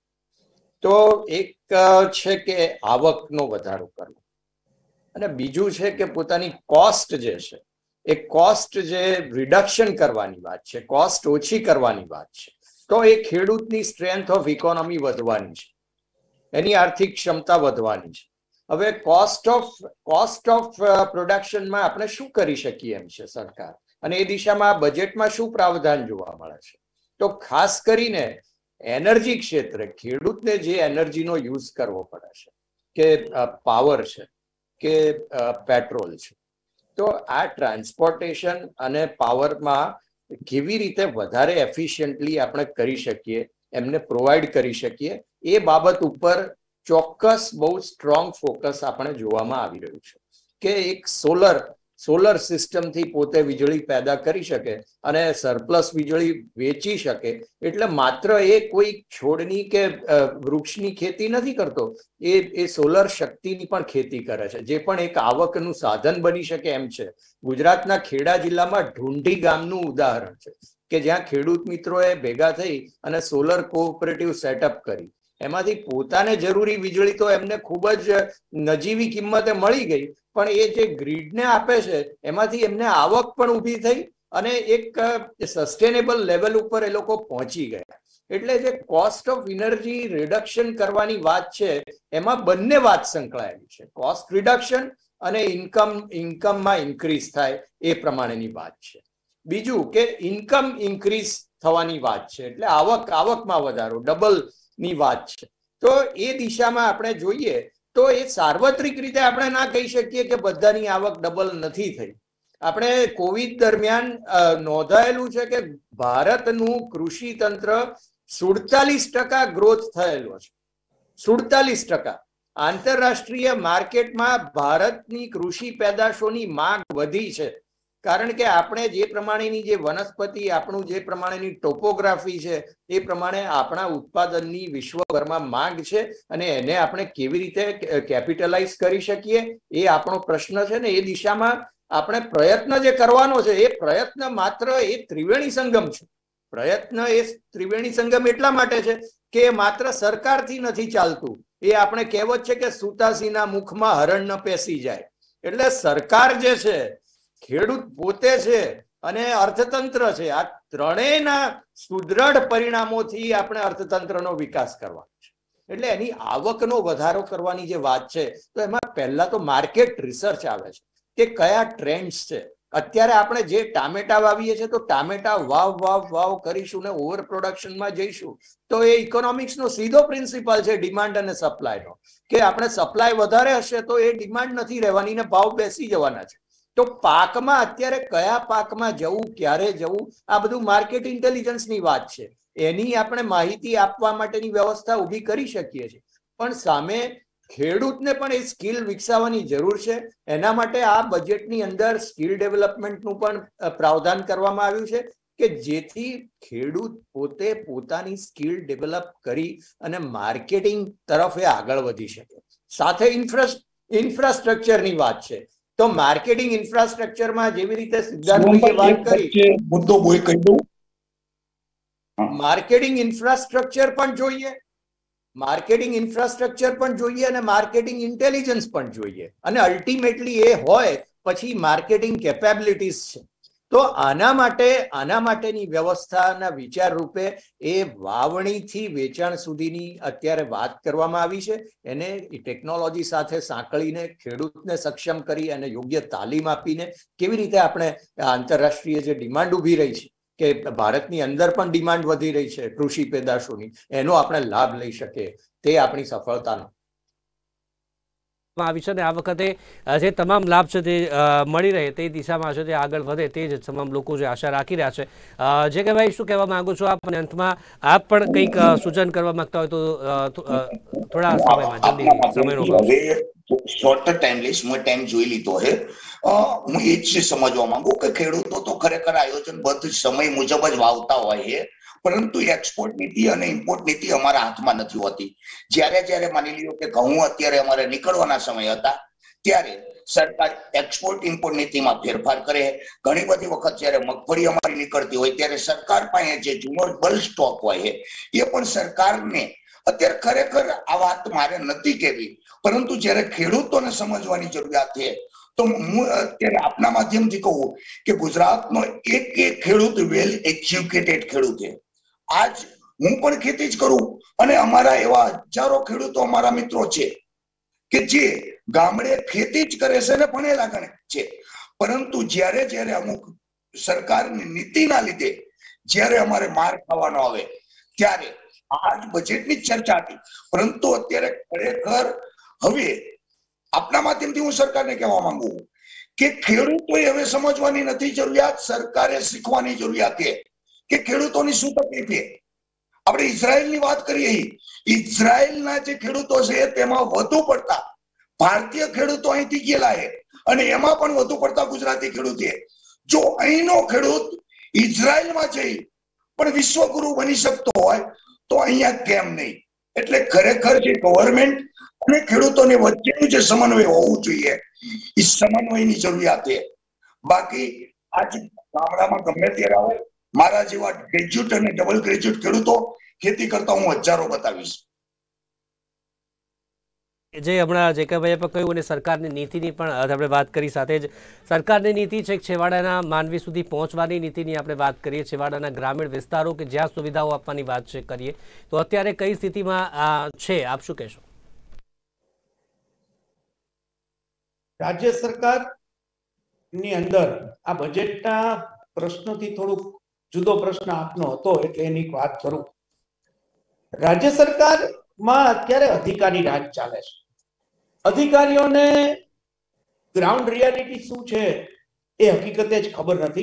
તો એક છે કે આવકનો વધારો કરવો અને બીજું છે કે પોતાની કોસ્ટ જે છે એ કોસ્ટ જે રિડક્શન કરવાની વાત છે, કોસ્ટ ઓછી કરવાની વાત છે. તો એ ખેડૂતની સ્ટ્રેન્થ ઓફ ઇકોનોમી વધવાની છે, એની આર્થિક ક્ષમતા વધવાની છે. હવે કોસ્ટ ઓફ કોસ્ટ ઓફ પ્રોડક્શનમાં આપણે શું કરી શકીએ એમ છે સરકાર, અને એ દિશામાં બજેટમાં શું પ્રાવધાન જોવા મળે છે? તો ખાસ કરીને એનર્જી ક્ષેત્રે ખેડૂતને જે એનર્જીનો યુઝ કરવો પડે છે, કે પાવર છે કે પેટ્રોલ છે, તો આ ટ્રાન્સપોર્ટેશન અને પાવરમાં કેવી રીતે વધારે એફિશિયન્ટલી આપણે કરી શકીએ, એમને પ્રોવાઈડ કરી શકીએ, એ બાબત ઉપર ચોક્કસ બહુ સ્ટ્રોંગ ફોકસ આપણે જોવામાં આવી રહ્યું છે કે એક સોલર સોલર સિસ્ટમથી પોતે વીજળી પેદા કરી શકે અને સરપ્લસ વીજળી વેચી શકે. એટલે માત્ર એ કોઈ છોડની કે વૃક્ષની ખેતી નથી કરતો, એ એ સોલર શક્તિની પણ ખેતી કરે છે, જે પણ એક આવકનું સાધન બની શકે એમ છે. ગુજરાતના ખેડા જિલ્લામાં ઢુંઢી ગામનું ઉદાહરણ છે કે જ્યાં ખેડૂત મિત્રોએ ભેગા થઈ અને સોલર કોઓપરેટિવ સેટઅપ કરી, એમાંથી પોતાને જરૂરી વીજળી તો એમને ખૂબ જ નજીવી કિંમતે મળી ગઈ, પણ એ જે ગ્રીડને આપે છે એમાંથી એમને આવક પણ ઊભી થઈ અને એક સસ્ટેનેબલ લેવલ ઉપર એ લોકો પહોંચી ગયા. એટલે જે કોસ્ટ ઓફ એનર્જી રિડક્શન કરવાની વાત છે એમાં બંને વાત સંકળાયેલી છે, કોસ્ટ રિડક્શન અને ઇન્કમ ઇન્કમમાં ઇન્ક્રીઝ થાય એ પ્રમાણેની વાત છે. બીજું કે ઇન્કમ ઇન્ક્રીઝ થવાની વાત છે, એટલે આવક આવકમાં વધારો, ડબલ ની વાત છે. તો એ દિશામાં આપણે જોઈએ તો એ સાર્વત્રિક રીતે આપણે ના કહી શકીએ કે બધાની આવક ડબલ નથી થઈ. આપણે કોવિડ દરમિયાન નોંધાયેલું છે કે ભારતનું કૃષિ તંત્ર સુડતાલીસ ટકા ગ્રોથ થયેલો છે, સુડતાલીસ ટકા. આંતરરાષ્ટ્રીય માર્કેટમાં ભારતની કૃષિ પેદાશોની માંગ વધી છે, કારણ કે આપણે જે પ્રમાણેની જે વનસ્પતિ, આપણું જે પ્રમાણેની ટોપોગ્રાફી છે એ પ્રમાણે આપણા ઉત્પાદનની વિશ્વભરમાં માંગ છે અને એને આપણે કેવી રીતે કેપિટલાઇઝ કરી શકીએ એ આપણો પ્રશ્ન છે ને એ દિશામાં આપણે પ્રયત્ન જે કરવાનો છે એ પ્રયત્ન માત્ર એ ત્રિવેણી સંગમ છે. પ્રયત્ન એ ત્રિવેણી સંગમ એટલા માટે છે કે માત્ર સરકારથી નથી ચાલતું. એ આપણે કહેવત છે કે સુતાસીના મુખમાં હરણ ન પેસી જાય. એટલે સરકાર જે છે, ખેડૂત પોતે છે અને અર્થતંત્ર છે, આ ત્રણેયના સુદ્રઢ પરિણામોથી આપણે અર્થતંત્રનો વિકાસ કરવાનો છે. એટલે એની આવકનો વધારો કરવાની જે વાત છે તો એમાં પહેલા તો માર્કેટ રિસર્ચ આવે છે કે કયા ટ્રેન્ડ્સ છે. અત્યારે આપણે જે ટામેટા વાવીએ છીએ તો ટામેટા વાવ વાવ વાવ કરીશું ને ઓવર પ્રોડક્શનમાં જઈશું તો એ ઇકોનોમિક્સનો સીધો પ્રિન્સિપલ છે ડિમાન્ડ અને સપ્લાયનો, કે આપણે સપ્લાય વધારે હશે તો એ ડિમાન્ડ નથી રહેવાની ને ભાવ બેસી જવાના છે. તો પાકમાં અત્યારે કયા પાકમાં જવું, ક્યારે જવું, આ બધું માર્કેટ ઇન્ટેલિજન્સની વાત છે. એની આપણે માહિતી આપવા માટેની વ્યવસ્થા ઊભી કરી શકીએ છીએ, પણ સામે ખેડૂતને પણ એ સ્કિલ વિકસાવવાની જરૂર છે. એના માટે આ બજેટની અંદર સ્કિલ ડેવલપમેન્ટનું પણ પ્રાવધાન કરવામાં આવ્યું છે કે જેથી ખેડૂત પોતે પોતાની સ્કિલ ડેવલપ કરી અને માર્કેટિંગ તરફ એ આગળ વધી શકે. સાથે ઇન્ફ્રા ઇન્ફ્રાસ્ટ્રક્ચરની વાત છે તો માર્કેટિંગ ઇન્ફ્રાસ્ટ્રક્ચરમાં જેવી રીતે સિદ્ધાર્થભાઈએ વાત કરી, મુદ્દો બોય કહી દઉં, માર્કેટિંગ ઇન્ફ્રાસ્ટ્રક્ચર પણ જોઈએ માર્કેટિંગ ઇન્ફ્રાસ્ટ્રક્ચર પણ જોઈએ અને માર્કેટિંગ ઇન્ટેલિજન્સ પણ જોઈએ, અને અલ્ટિમેટલી એ હોય પછી માર્કેટિંગ કેપેબિલિટીઝ છે. તો આના માટે આના માટેની વ્યવસ્થાના વિચાર રૂપે એ વાવણીથી વેચાણ સુધીની અત્યારે વાત કરવામાં આવી છે. એને ટેકનોલોજી સાથે સાંકળીને ખેડૂતને સક્ષમ કરી અને યોગ્ય તાલીમ આપીને કેવી રીતે આપણે આંતરરાષ્ટ્રીય જે ડિમાન્ડ ઊભી રહી છે કે ભારતની અંદર પણ ડિમાન્ડ વધી રહી છે કૃષિ પેદાશોની, એનો આપણે લાભ લઈ શકીએ, તે આપણી સફળતાનો આવી છે. આ વખતે જે તમામ લાભ છે તે મળી રહે તે દિશામાં છે તે આગળ વધે તે જ તમામ લોકો જે આશા રાખી રહ્યા છે. જે કે ભાઈ શું કહેવા માંગુ છો આપ, અને અંતમાં આપ પણ કંઈક સૂચન કરવા માંગતા હોય તો થોડા સમયમાં જલ્દી સમયનો શોર્ટ ટાઈમ લઈશ, મેં ટાઈમ જોઈ લીધો હે. હું એ જ સમજવા માંગુ કે ખેડૂતો તો ખરેખર આયોજનબદ્ધ સમય મુજબ જ વાવતા હોય છે, પરંતુ એક્સપોર્ટ નીતિ અને ઇમ્પોર્ટ નીતિ અમારા હાથમાં નથી હોતી. જ્યારે જ્યારે માની લ્યો કે ઘઉં અત્યારે અમારે નીકળવાના સમય હતા ત્યારે સરકાર એક્સપોર્ટ ઇમ્પોર્ટ નીતિમાં ફેરફાર કરે. ઘણી બધી વખત જ્યારે મગફળી અમારી નીકળતી હોય ત્યારે સરકાર પાસે જે જૂનો બલ્ક સ્ટોક હોય છે એ પણ સરકારને અત્યારે ખરેખર આ વાત મારે નથી કહેવી, પરંતુ જ્યારે ખેડૂતોને સમજવાની જરૂરિયાત છે તો હું અત્યારે આપના માધ્યમથી કહું કે ગુજરાતનો એક એક ખેડૂત વેલ એજ્યુકેટેડ ખેડૂત છે. આજ હું પણ ખેતી જ કરું અને અમારા એવા હજારો ખેડૂતો અમારા મિત્રો છે કે જે ગામડે ખેતી જ કરે છે ને ભણેલા ગણે છે, પરંતુ જ્યારે જ્યારે અમુક સરકારની નીતિના લીધે જ્યારે અમારે માર ખાવાનો આવે ત્યારે આજ બજેટની જ ચર્ચા હતી. પરંતુ અત્યારે ખરેખર હવે આપના માધ્યમથી હું સરકારને કહેવા માંગુ કે ખેડૂતોએ હવે સમજવાની નથી જરૂરિયાત, સરકારે શીખવાની જરૂરિયાત છે કે ખેડૂતોની શું તકલીફ છે. આપણે ઇઝરાયલની વાત કરીએ, ઇઝરાયલના જે ખેડૂતો છે તેમાં વધુ પડતા ભારતીય ખેડૂતો અહીંથી ગયેલા છે અને એમાં પણ વધુ પડતા ગુજરાતી ખેડૂત છે. જો અહીંનો ખેડૂત ઇઝરાયલમાં જઈ પણ વિશ્વગુરુ બની શકતો હોય તો અહીંયા કેમ નહીં? એટલે ખરેખર જે ગવર્મેન્ટ અને ખેડૂતોની વચ્ચેનું જે સમન્વય હોવું જોઈએ એ સમન્વયની જરૂરિયાત છે. બાકી આજ ગામડામાં ગમે ત્યારે આવે મારા જેવા ગ્રેજ્યુએટ અને ડબલ ગ્રેજ્યુએટ ખેડૂતો ખેતી કરતા હું હજારો બતાવીશ. જે હમણાં જેકાભાઈએ પણ કહ્યું અને સરકારની નીતિની પણ આપણે વાત કરી, સાથે જ સરકારની નીતિ છે છેવાડાના માનવી સુધી પહોંચવાની નીતિની આપણે વાત કરીએ, છેવાડાના ગ્રામીણ વિસ્તારો કે જ્યાં સુવિધાઓ આપવાની વાત છે કરીએ તો અત્યારે કઈ સ્થિતિમાં છે, આપ શું કહેશો? રાજ્ય સરકારની અંદર આ બજેટના પ્રશ્નોથી થોડુંક જુદો પ્રશ્ન આપનો હતો એટલે એની વાત કરું. રાજ્ય સરકારમાં અત્યારે અધિકારી રાજ ચાલે છે. અધિકારીઓને ગ્રાઉન્ડ રિયાલિટી શું છે એ હકીકતે જ ખબર નથી.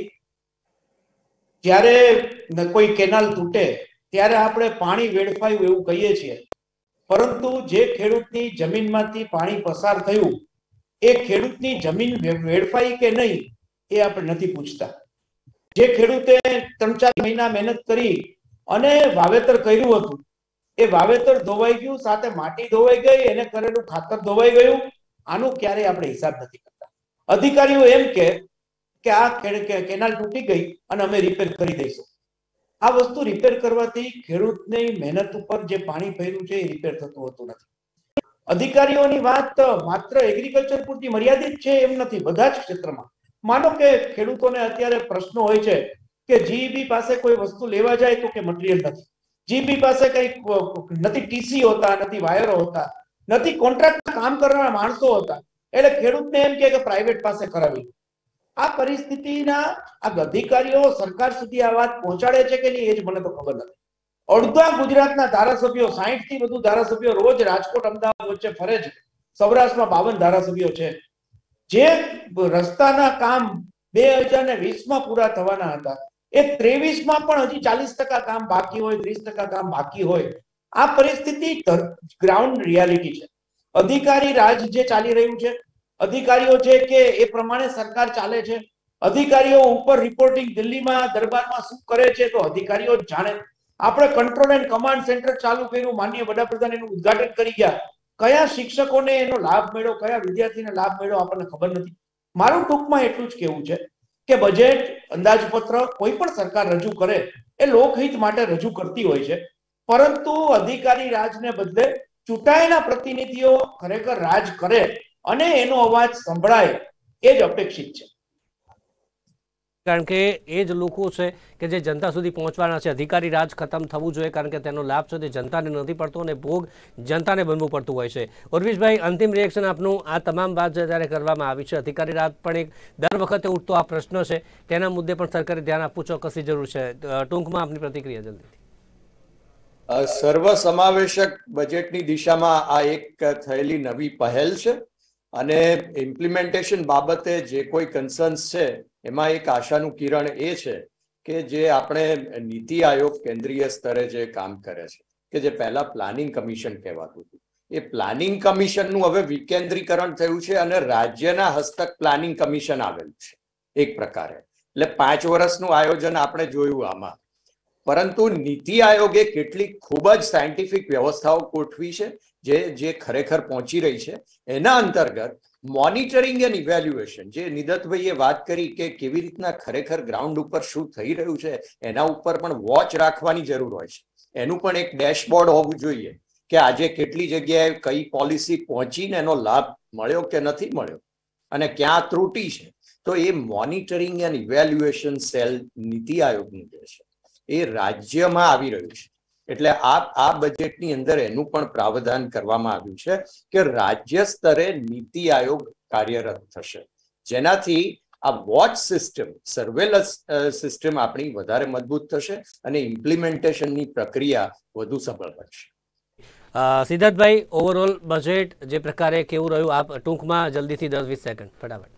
જ્યારે કોઈ કેનાલ તૂટે ત્યારે આપણે પાણી વેડફાયું એવું કહીએ છીએ, પરંતુ જે ખેડૂતની જમીનમાંથી પાણી પસાર થયું એ ખેડૂતની જમીન વેડફાઈ કે નહીં એ આપણે નથી પૂછતા. જે ખેડૂતે ત્રણ ચાર મહિના મહેનત કરી અને વાવેતર કર્યું હતું એ વાવેતર ધોવાઈ ગયું, સાથે માટી ધોવાઈ ગઈ, એને કરેલું ખાતર ધોવાઈ ગયું, આનું ક્યારેય આપણે હિસાબ નથી કરતા. અધિકારીઓ એમ કે કે આ કેનાલ તૂટી ગઈ અને અમે રિપેર કરી દઈશું. આ વસ્તુ રિપેર કરવાથી ખેડૂતની મહેનત ઉપર જે પાણી ભર્યું છે એ રિપેર થતું હોતું નથી. અધિકારીઓની વાત માત્ર એગ્રીકલ્ચર પૂરતી મર્યાદિત છે એમ નથી, બધા જ ક્ષેત્રમાં. માનો કે ખેડૂતોને અત્યારે પ્રશ્નો હોય છે કે જીઈબી પાસે કોઈ વસ્તુ લેવા જાય તો કે મટીરિયલ નથી, જીઈબી પાસે કઈ નથી, ટીસી હોતા નથી, વાયરો હોતા નથી, કોન્ટ્રાક્ટ કામ કરનારા માણસો હતા, એટલે ખેડૂતને એમ કે પ્રાઇવેટ પાસે કરાવી. આ પરિસ્થિતિના આ અધિકારીઓ સરકાર સુધી આ વાત પહોંચાડે છે કે નહીં એ જ મને તો ખબર નથી. અડધા ગુજરાતના ધારાસભ્યો, સાહીઠ થી વધુ ધારાસભ્યો રોજ રાજકોટ અમદાવાદ વચ્ચે ફરે છે. સૌરાષ્ટ્રમાં બાવન ધારાસભ્યો છે. જે રસ્તાના કામ બે હજાર ને વીસ માં પૂરા થવાના હતા એ ત્રેવીસ માં પણ હજી ચાલીસ ટકા કામ બાકી હોય, ત્રીસ ટકા કામ બાકી હોય. આ પરિસ્થિતિ ગ્રાઉન્ડ રિયાલિટી છે. અધિકારી રાજ જે ચાલી રહ્યું છે, અધિકારીઓ છે કે એ પ્રમાણે સરકાર ચાલે છે. અધિકારીઓ ઉપર રિપોર્ટિંગ દિલ્હીમાં દરબારમાં શું કરે છે તો અધિકારીઓ જ જાણે. આપણે કંટ્રોલ એન્ડ કમાન્ડ સેન્ટર ચાલુ કર્યું, માનનીય વડાપ્રધાન એનું ઉદ્ઘાટન કરી ગયા. કયા શિક્ષકોને એનો લાભ મળ્યો, કયા વિદ્યાર્થીને લાભ મળ્યો આપણને ખબર નથી. મારું ટૂંકમાં એટલું જ કહેવું છે કે બજેટ, અંદાજપત્ર કોઈ પણ સરકાર રજૂ કરે એ લોકહિત માટે રજૂ કરતી હોય છે. પરંતુ અધિકારી રાજને બદલે ચૂંટાયેલા પ્રતિનિધિઓ ખરેખર રાજ કરે અને એનો અવાજ સંભળાય એ જ અપેક્ષિત છે. કારણ કે એ જ લોકો છે કે જે જનતા સુધી પહોંચવાના છે. અધિકારી રાજ ખતમ થવું જોઈએ કારણ કે તેનો લાભ છે તે જનતાને નથી પડતો અને ભોગ જનતાને બનવું પડતું હોય છે. ઉર્વિશભાઈ, અંતિમ રિએક્શન આપનું. આ તમામ વાત જ્યારે કરવામાં આવી છે, અધિકારી રાજ પણ એક દર વખતે ઉઠતો આ પ્રશ્ન છે, તેના મુદ્દે પણ સરકારે ધ્યાન આપવું ચોક્કસી જરૂર છે. ટૂંકમાં આપની પ્રતિક્રિયા જલ્દીથી. સર્વસમાવેશક બજેટની દિશામાં આ એક થયેલી નવી પહેલ છે અને ઇમ્પ્લિમેન્ટેશન બાબતે જે કોઈ કન્સર્ન્સ છે એમાં એક આશાનું કિરણ એ છે કે જે આપણે નીતિ આયોગ કેન્દ્રીય સ્તરે જે કામ કરે છે, કે જે પહેલા પ્લાનિંગ કમિશન કહેવાતું હતું, એ પ્લાનિંગ કમિશનનું હવે વિકેન્દ્રીકરણ થયું છે અને રાજ્યના હસ્તક પ્લાનિંગ કમિશન આવેલું છે એક પ્રકારે. એટલે પાંચ વર્ષનું આયોજન આપણે જોયું આમાં. પરંતુ નીતિ આયોગે કેટલીક ખૂબ જ સાયન્ટિફિક વ્યવસ્થાઓ ગોઠવી છે જે જે ખરેખર પહોંચી રહી છે. એના અંતર્ગત મોનિટરિંગ એન્ડ ઇવેલ્યુએશન, જે નિદતભાઈએ વાત કરી કે કેવી રીતના ખરેખર ગ્રાઉન્ડ ઉપર શું થઈ રહ્યું છે એના ઉપર પણ વોચ રાખવાની જરૂર હોય છે. એનું પણ એક ડેશબોર્ડ હોવું જોઈએ કે આજે કેટલી જગ્યાએ કઈ પોલિસી પહોંચીને એનો લાભ મળ્યો કે નથી મળ્યો અને ક્યાં ત્રુટી છે. તો એ monitoring and evaluation cell NITI આયોગનું જે છે એ રાજ્યમાં આવી રહ્યું છે. એટલે આ આ બજેટની અંદર એનું પણ પ્રાવધાન કરવામાં આવ્યું છે કે રાજ્ય સ્તરે નીતિ આયોગ કાર્યરત થશે, જેનાથી આ વોચ સિસ્ટમ, સર્વેલન્સ સિસ્ટમ આપણી વધારે મજબૂત થશે અને ઇમ્પ્લિમેન્ટેશનની પ્રક્રિયા વધુ સફળ બનશે. સિદ્ધાર્થભાઈ, ઓવરઓલ બજેટ જે પ્રકારે કેવું રહ્યું, આપ ટૂંકમાં જલ્દીથી દસ વીસ સેકન્ડ ફટાફટ.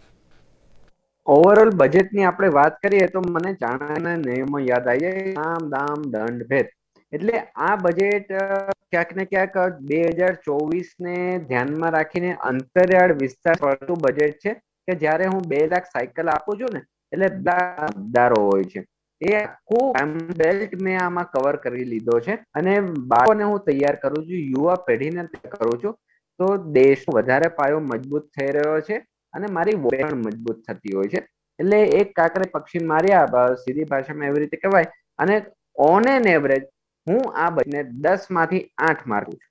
ઓવરઓલ બજેટની આપણે વાત કરીએ તો મને ચાણક્યના નિયમો યાદ આવી જાય, સામ દામ દંડ ભેદ. એટલે આ બજેટ ક્યાંક ને ક્યાંક બે હજાર ચોવીસ ને ધ્યાનમાં રાખીને અંતરિયાળ વિસ્તાર પડતું બજેટ છે કે જ્યારે હું બે લાખ સાયકલ આપું છું ને એટલે મતદારો હોય છે, એ આખું બેલ્ટ મેં આમાં કવર કરી લીધો છે અને બાળકોને હું તૈયાર કરું છું, યુવા પેઢીને કરું છું, તો દેશનો વધારે પાયો મજબૂત થઈ રહ્યો છે અને મારી વોટ પણ મજબૂત થતી હોય છે. એટલે એક કાકડે પક્ષી માર્યા, સીધી ભાષામાં એવી રીતે કહેવાય. અને ઓન એન એવરેજ હું આ બજેટને દસ માંથી આઠ માર્કું છું.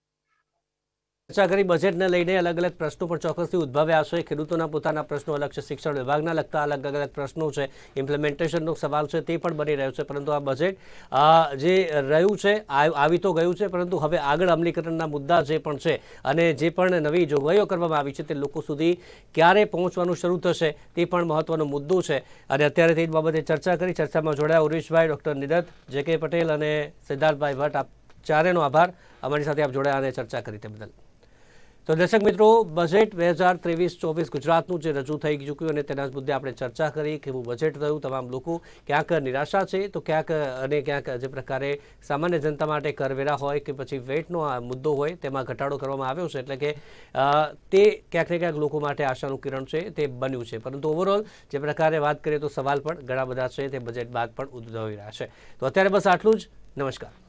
ચર્ચા કરી બજેટને લઈને અલગ અલગ પ્રશ્નો પણ ચોક્કસથી ઉદ્ભવ્યા છે. ખેડૂતોના પોતાના પ્રશ્નો અલગ છે, શિક્ષણ વિભાગના લગતા અલગ અલગ પ્રશ્નો છે, ઇમ્પ્લિમેન્ટેશનનો સવાલ છે તે પણ બની રહ્યો છે. પરંતુ આ બજેટ જે રહ્યું છે આવી તો ગયું છે, પરંતુ હવે આગળ અમલીકરણના મુદ્દા જે પણ છે અને જે પણ નવી જોગવાઈઓ કરવામાં આવી છે તે લોકો સુધી ક્યારે પહોંચવાનું શરૂ થશે તે પણ મહત્વનો મુદ્દો છે. અને અત્યારે તે બાબતે ચર્ચા કરી. ચર્ચામાં જોડાયા ઉર્વિશભાઈ, ડોક્ટર નિદત, જે કે પટેલ અને સિદ્ધાર્થભાઈ ભટ્ટ. આપ ચારેનો આભાર અમારી સાથે આપ જોડાયા અને ચર્ચા કરી તે બદલ. તો દર્શક મિત્રો, બજેટ બે હજાર ત્રેવીસ ચોવીસ ગુજરાતનું જે રજૂ થઈ ચૂક્યું અને તેના મુદ્દે આપણે ચર્ચા કરી. કેવું બજેટ રહ્યું, તમામ લોકો ક્યાંક નિરાશા છે તો ક્યાંક અને ક્યાંક જે પ્રકારે સામાન્ય જનતા માટે કરવેરા હોય કે પછી વેટનો આ મુદ્દો હોય તેમાં ઘટાડો કરવામાં આવ્યો છે, એટલે કે તે ક્યાંક ને ક્યાંક લોકો માટે આશાનું કિરણ છે તે બન્યું છે. પરંતુ ઓવરઓલ જે પ્રકારે વાત કરીએ તો સવાલ પણ ઘણા બધા છે તે બજેટ બાદ પણ ઉદ્ભવી રહ્યા છે. તો અત્યારે બસ આટલું જ. નમસ્કાર.